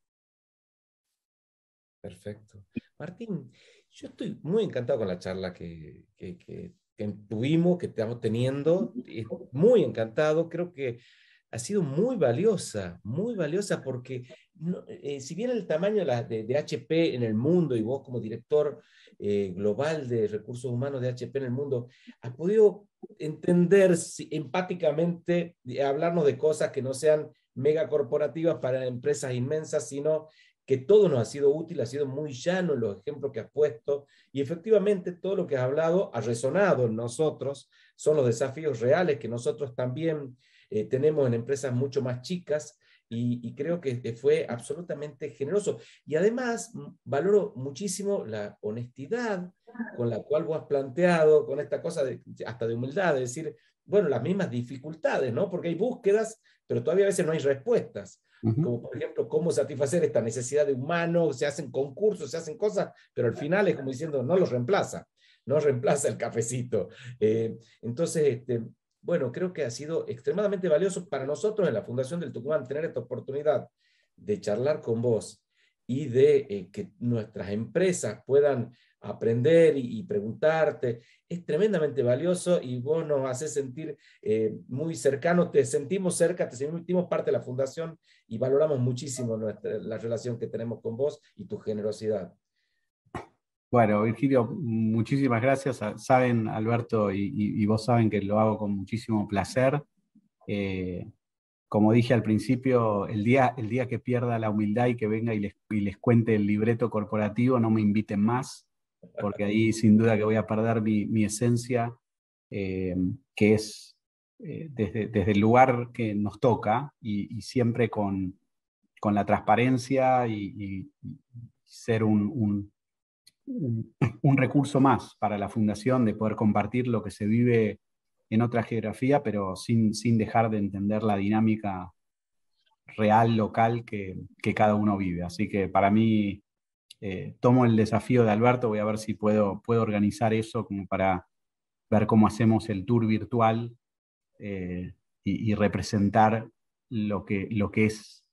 Perfecto. Martín, yo estoy muy encantado con la charla que, que, que, que tuvimos, que estamos teniendo. Muy encantado. Creo que ha sido muy valiosa, muy valiosa porque no, eh, si bien el tamaño de, la, de, de H P en el mundo y vos como director eh, global de recursos humanos de H P en el mundo, has podido entender si, empáticamente, hablarnos de cosas que no sean megacorporativas para empresas inmensas, sino que todo nos ha sido útil, ha sido muy llano en los ejemplos que has puesto, y efectivamente todo lo que has hablado ha resonado en nosotros, son los desafíos reales que nosotros también eh, tenemos en empresas mucho más chicas, y, y creo que fue absolutamente generoso. Y además valoro muchísimo la honestidad con la cual vos has planteado, con esta cosa de, hasta de humildad, de decir, bueno, las mismas dificultades, ¿no? Porque hay búsquedas, pero todavía a veces no hay respuestas. Como por ejemplo, cómo satisfacer esta necesidad de humano, se hacen concursos, se hacen cosas, pero al final es como diciendo, no los reemplaza, no reemplaza el cafecito. Eh, entonces, este, bueno, creo que ha sido extremadamente valioso para nosotros en la Fundación del Tucumán tener esta oportunidad de charlar con vos y de eh, que nuestras empresas puedan aprender y, y preguntarte. Es tremendamente valioso y vos nos haces sentir eh, muy cercano, te sentimos cerca, te sentimos parte de la Fundación y valoramos muchísimo nuestra, la relación que tenemos con vos y tu generosidad. Bueno, Virgilio, muchísimas gracias. Saben, Alberto, y, y, y vos saben que lo hago con muchísimo placer. Eh, como dije al principio, el día, el día que pierda la humildad y que venga y les, y les cuente el libreto corporativo, no me inviten más, porque ahí sin duda que voy a perder mi, mi esencia, eh, que es eh, desde, desde el lugar que nos toca y, y siempre con, con la transparencia y, y, y ser un, un, un, un recurso más para la fundación de poder compartir lo que se vive en otra geografía, pero sin, sin dejar de entender la dinámica real, local que, que cada uno vive. Así que para mí, eh, tomo el desafío de Alberto, voy a ver si puedo, puedo organizar eso como para ver cómo hacemos el tour virtual eh, y, y representar lo que, lo que es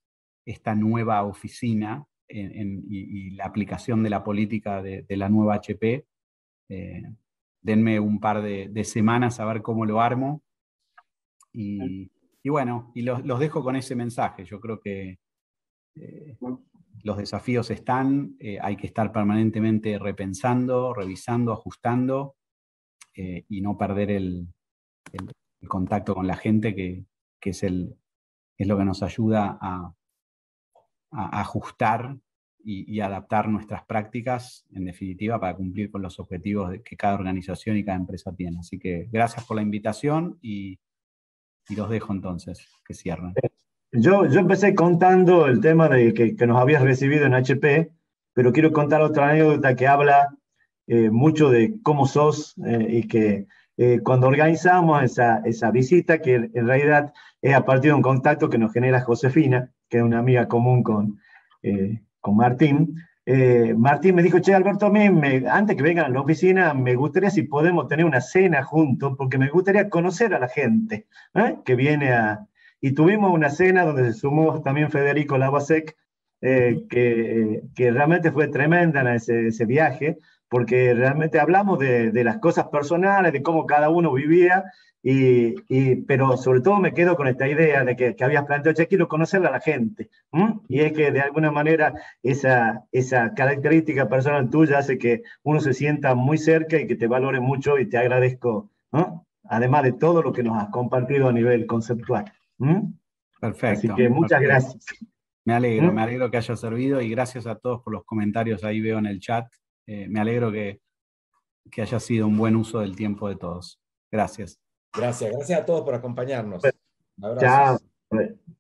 esta nueva oficina en, en, y, y la aplicación de la política de, de la nueva H P. Eh, denme un par de, de semanas a ver cómo lo armo. Y, y bueno, y los, los dejo con ese mensaje. Yo creo que eh, los desafíos están, eh, hay que estar permanentemente repensando, revisando, ajustando, eh, y no perder el, el, el contacto con la gente, que, que es, el, es lo que nos ayuda a, a ajustar y, y adaptar nuestras prácticas, en definitiva, para cumplir con los objetivos de, que cada organización y cada empresa tiene. Así que gracias por la invitación y, y los dejo entonces, que cierren. Yo, yo empecé contando el tema de que, que nos habías recibido en H P, pero quiero contar otra anécdota que habla eh, mucho de cómo sos, eh, y que eh, cuando organizamos esa, esa visita, que en realidad es a partir de un contacto que nos genera Josefina, que es una amiga común con, eh, con Martín. Eh, Martín me dijo: che, Alberto, a mí me, antes que vengan a la oficina, me gustaría si podemos tener una cena juntos, porque me gustaría conocer a la gente, ¿eh? que viene a... Y tuvimos una cena donde se sumó también Federico Lavasek, eh, que, que realmente fue tremenda en ese, ese viaje, porque realmente hablamos de, de las cosas personales, de cómo cada uno vivía, y, y, pero sobre todo me quedo con esta idea de que, que habías planteado: che, quiero conocer a la gente. ¿Mm? Y es que de alguna manera esa, esa característica personal tuya hace que uno se sienta muy cerca y que te valore mucho, y te agradezco, ¿no? Además de todo lo que nos has compartido a nivel conceptual. ¿Mm? Perfecto. Así que muchas perfecto. gracias. Me alegro, ¿Mm? me alegro que haya servido, y gracias a todos por los comentarios, ahí veo en el chat. Eh, me alegro que, que haya sido un buen uso del tiempo de todos. Gracias. Gracias, gracias a todos por acompañarnos. Un abrazo. Chao.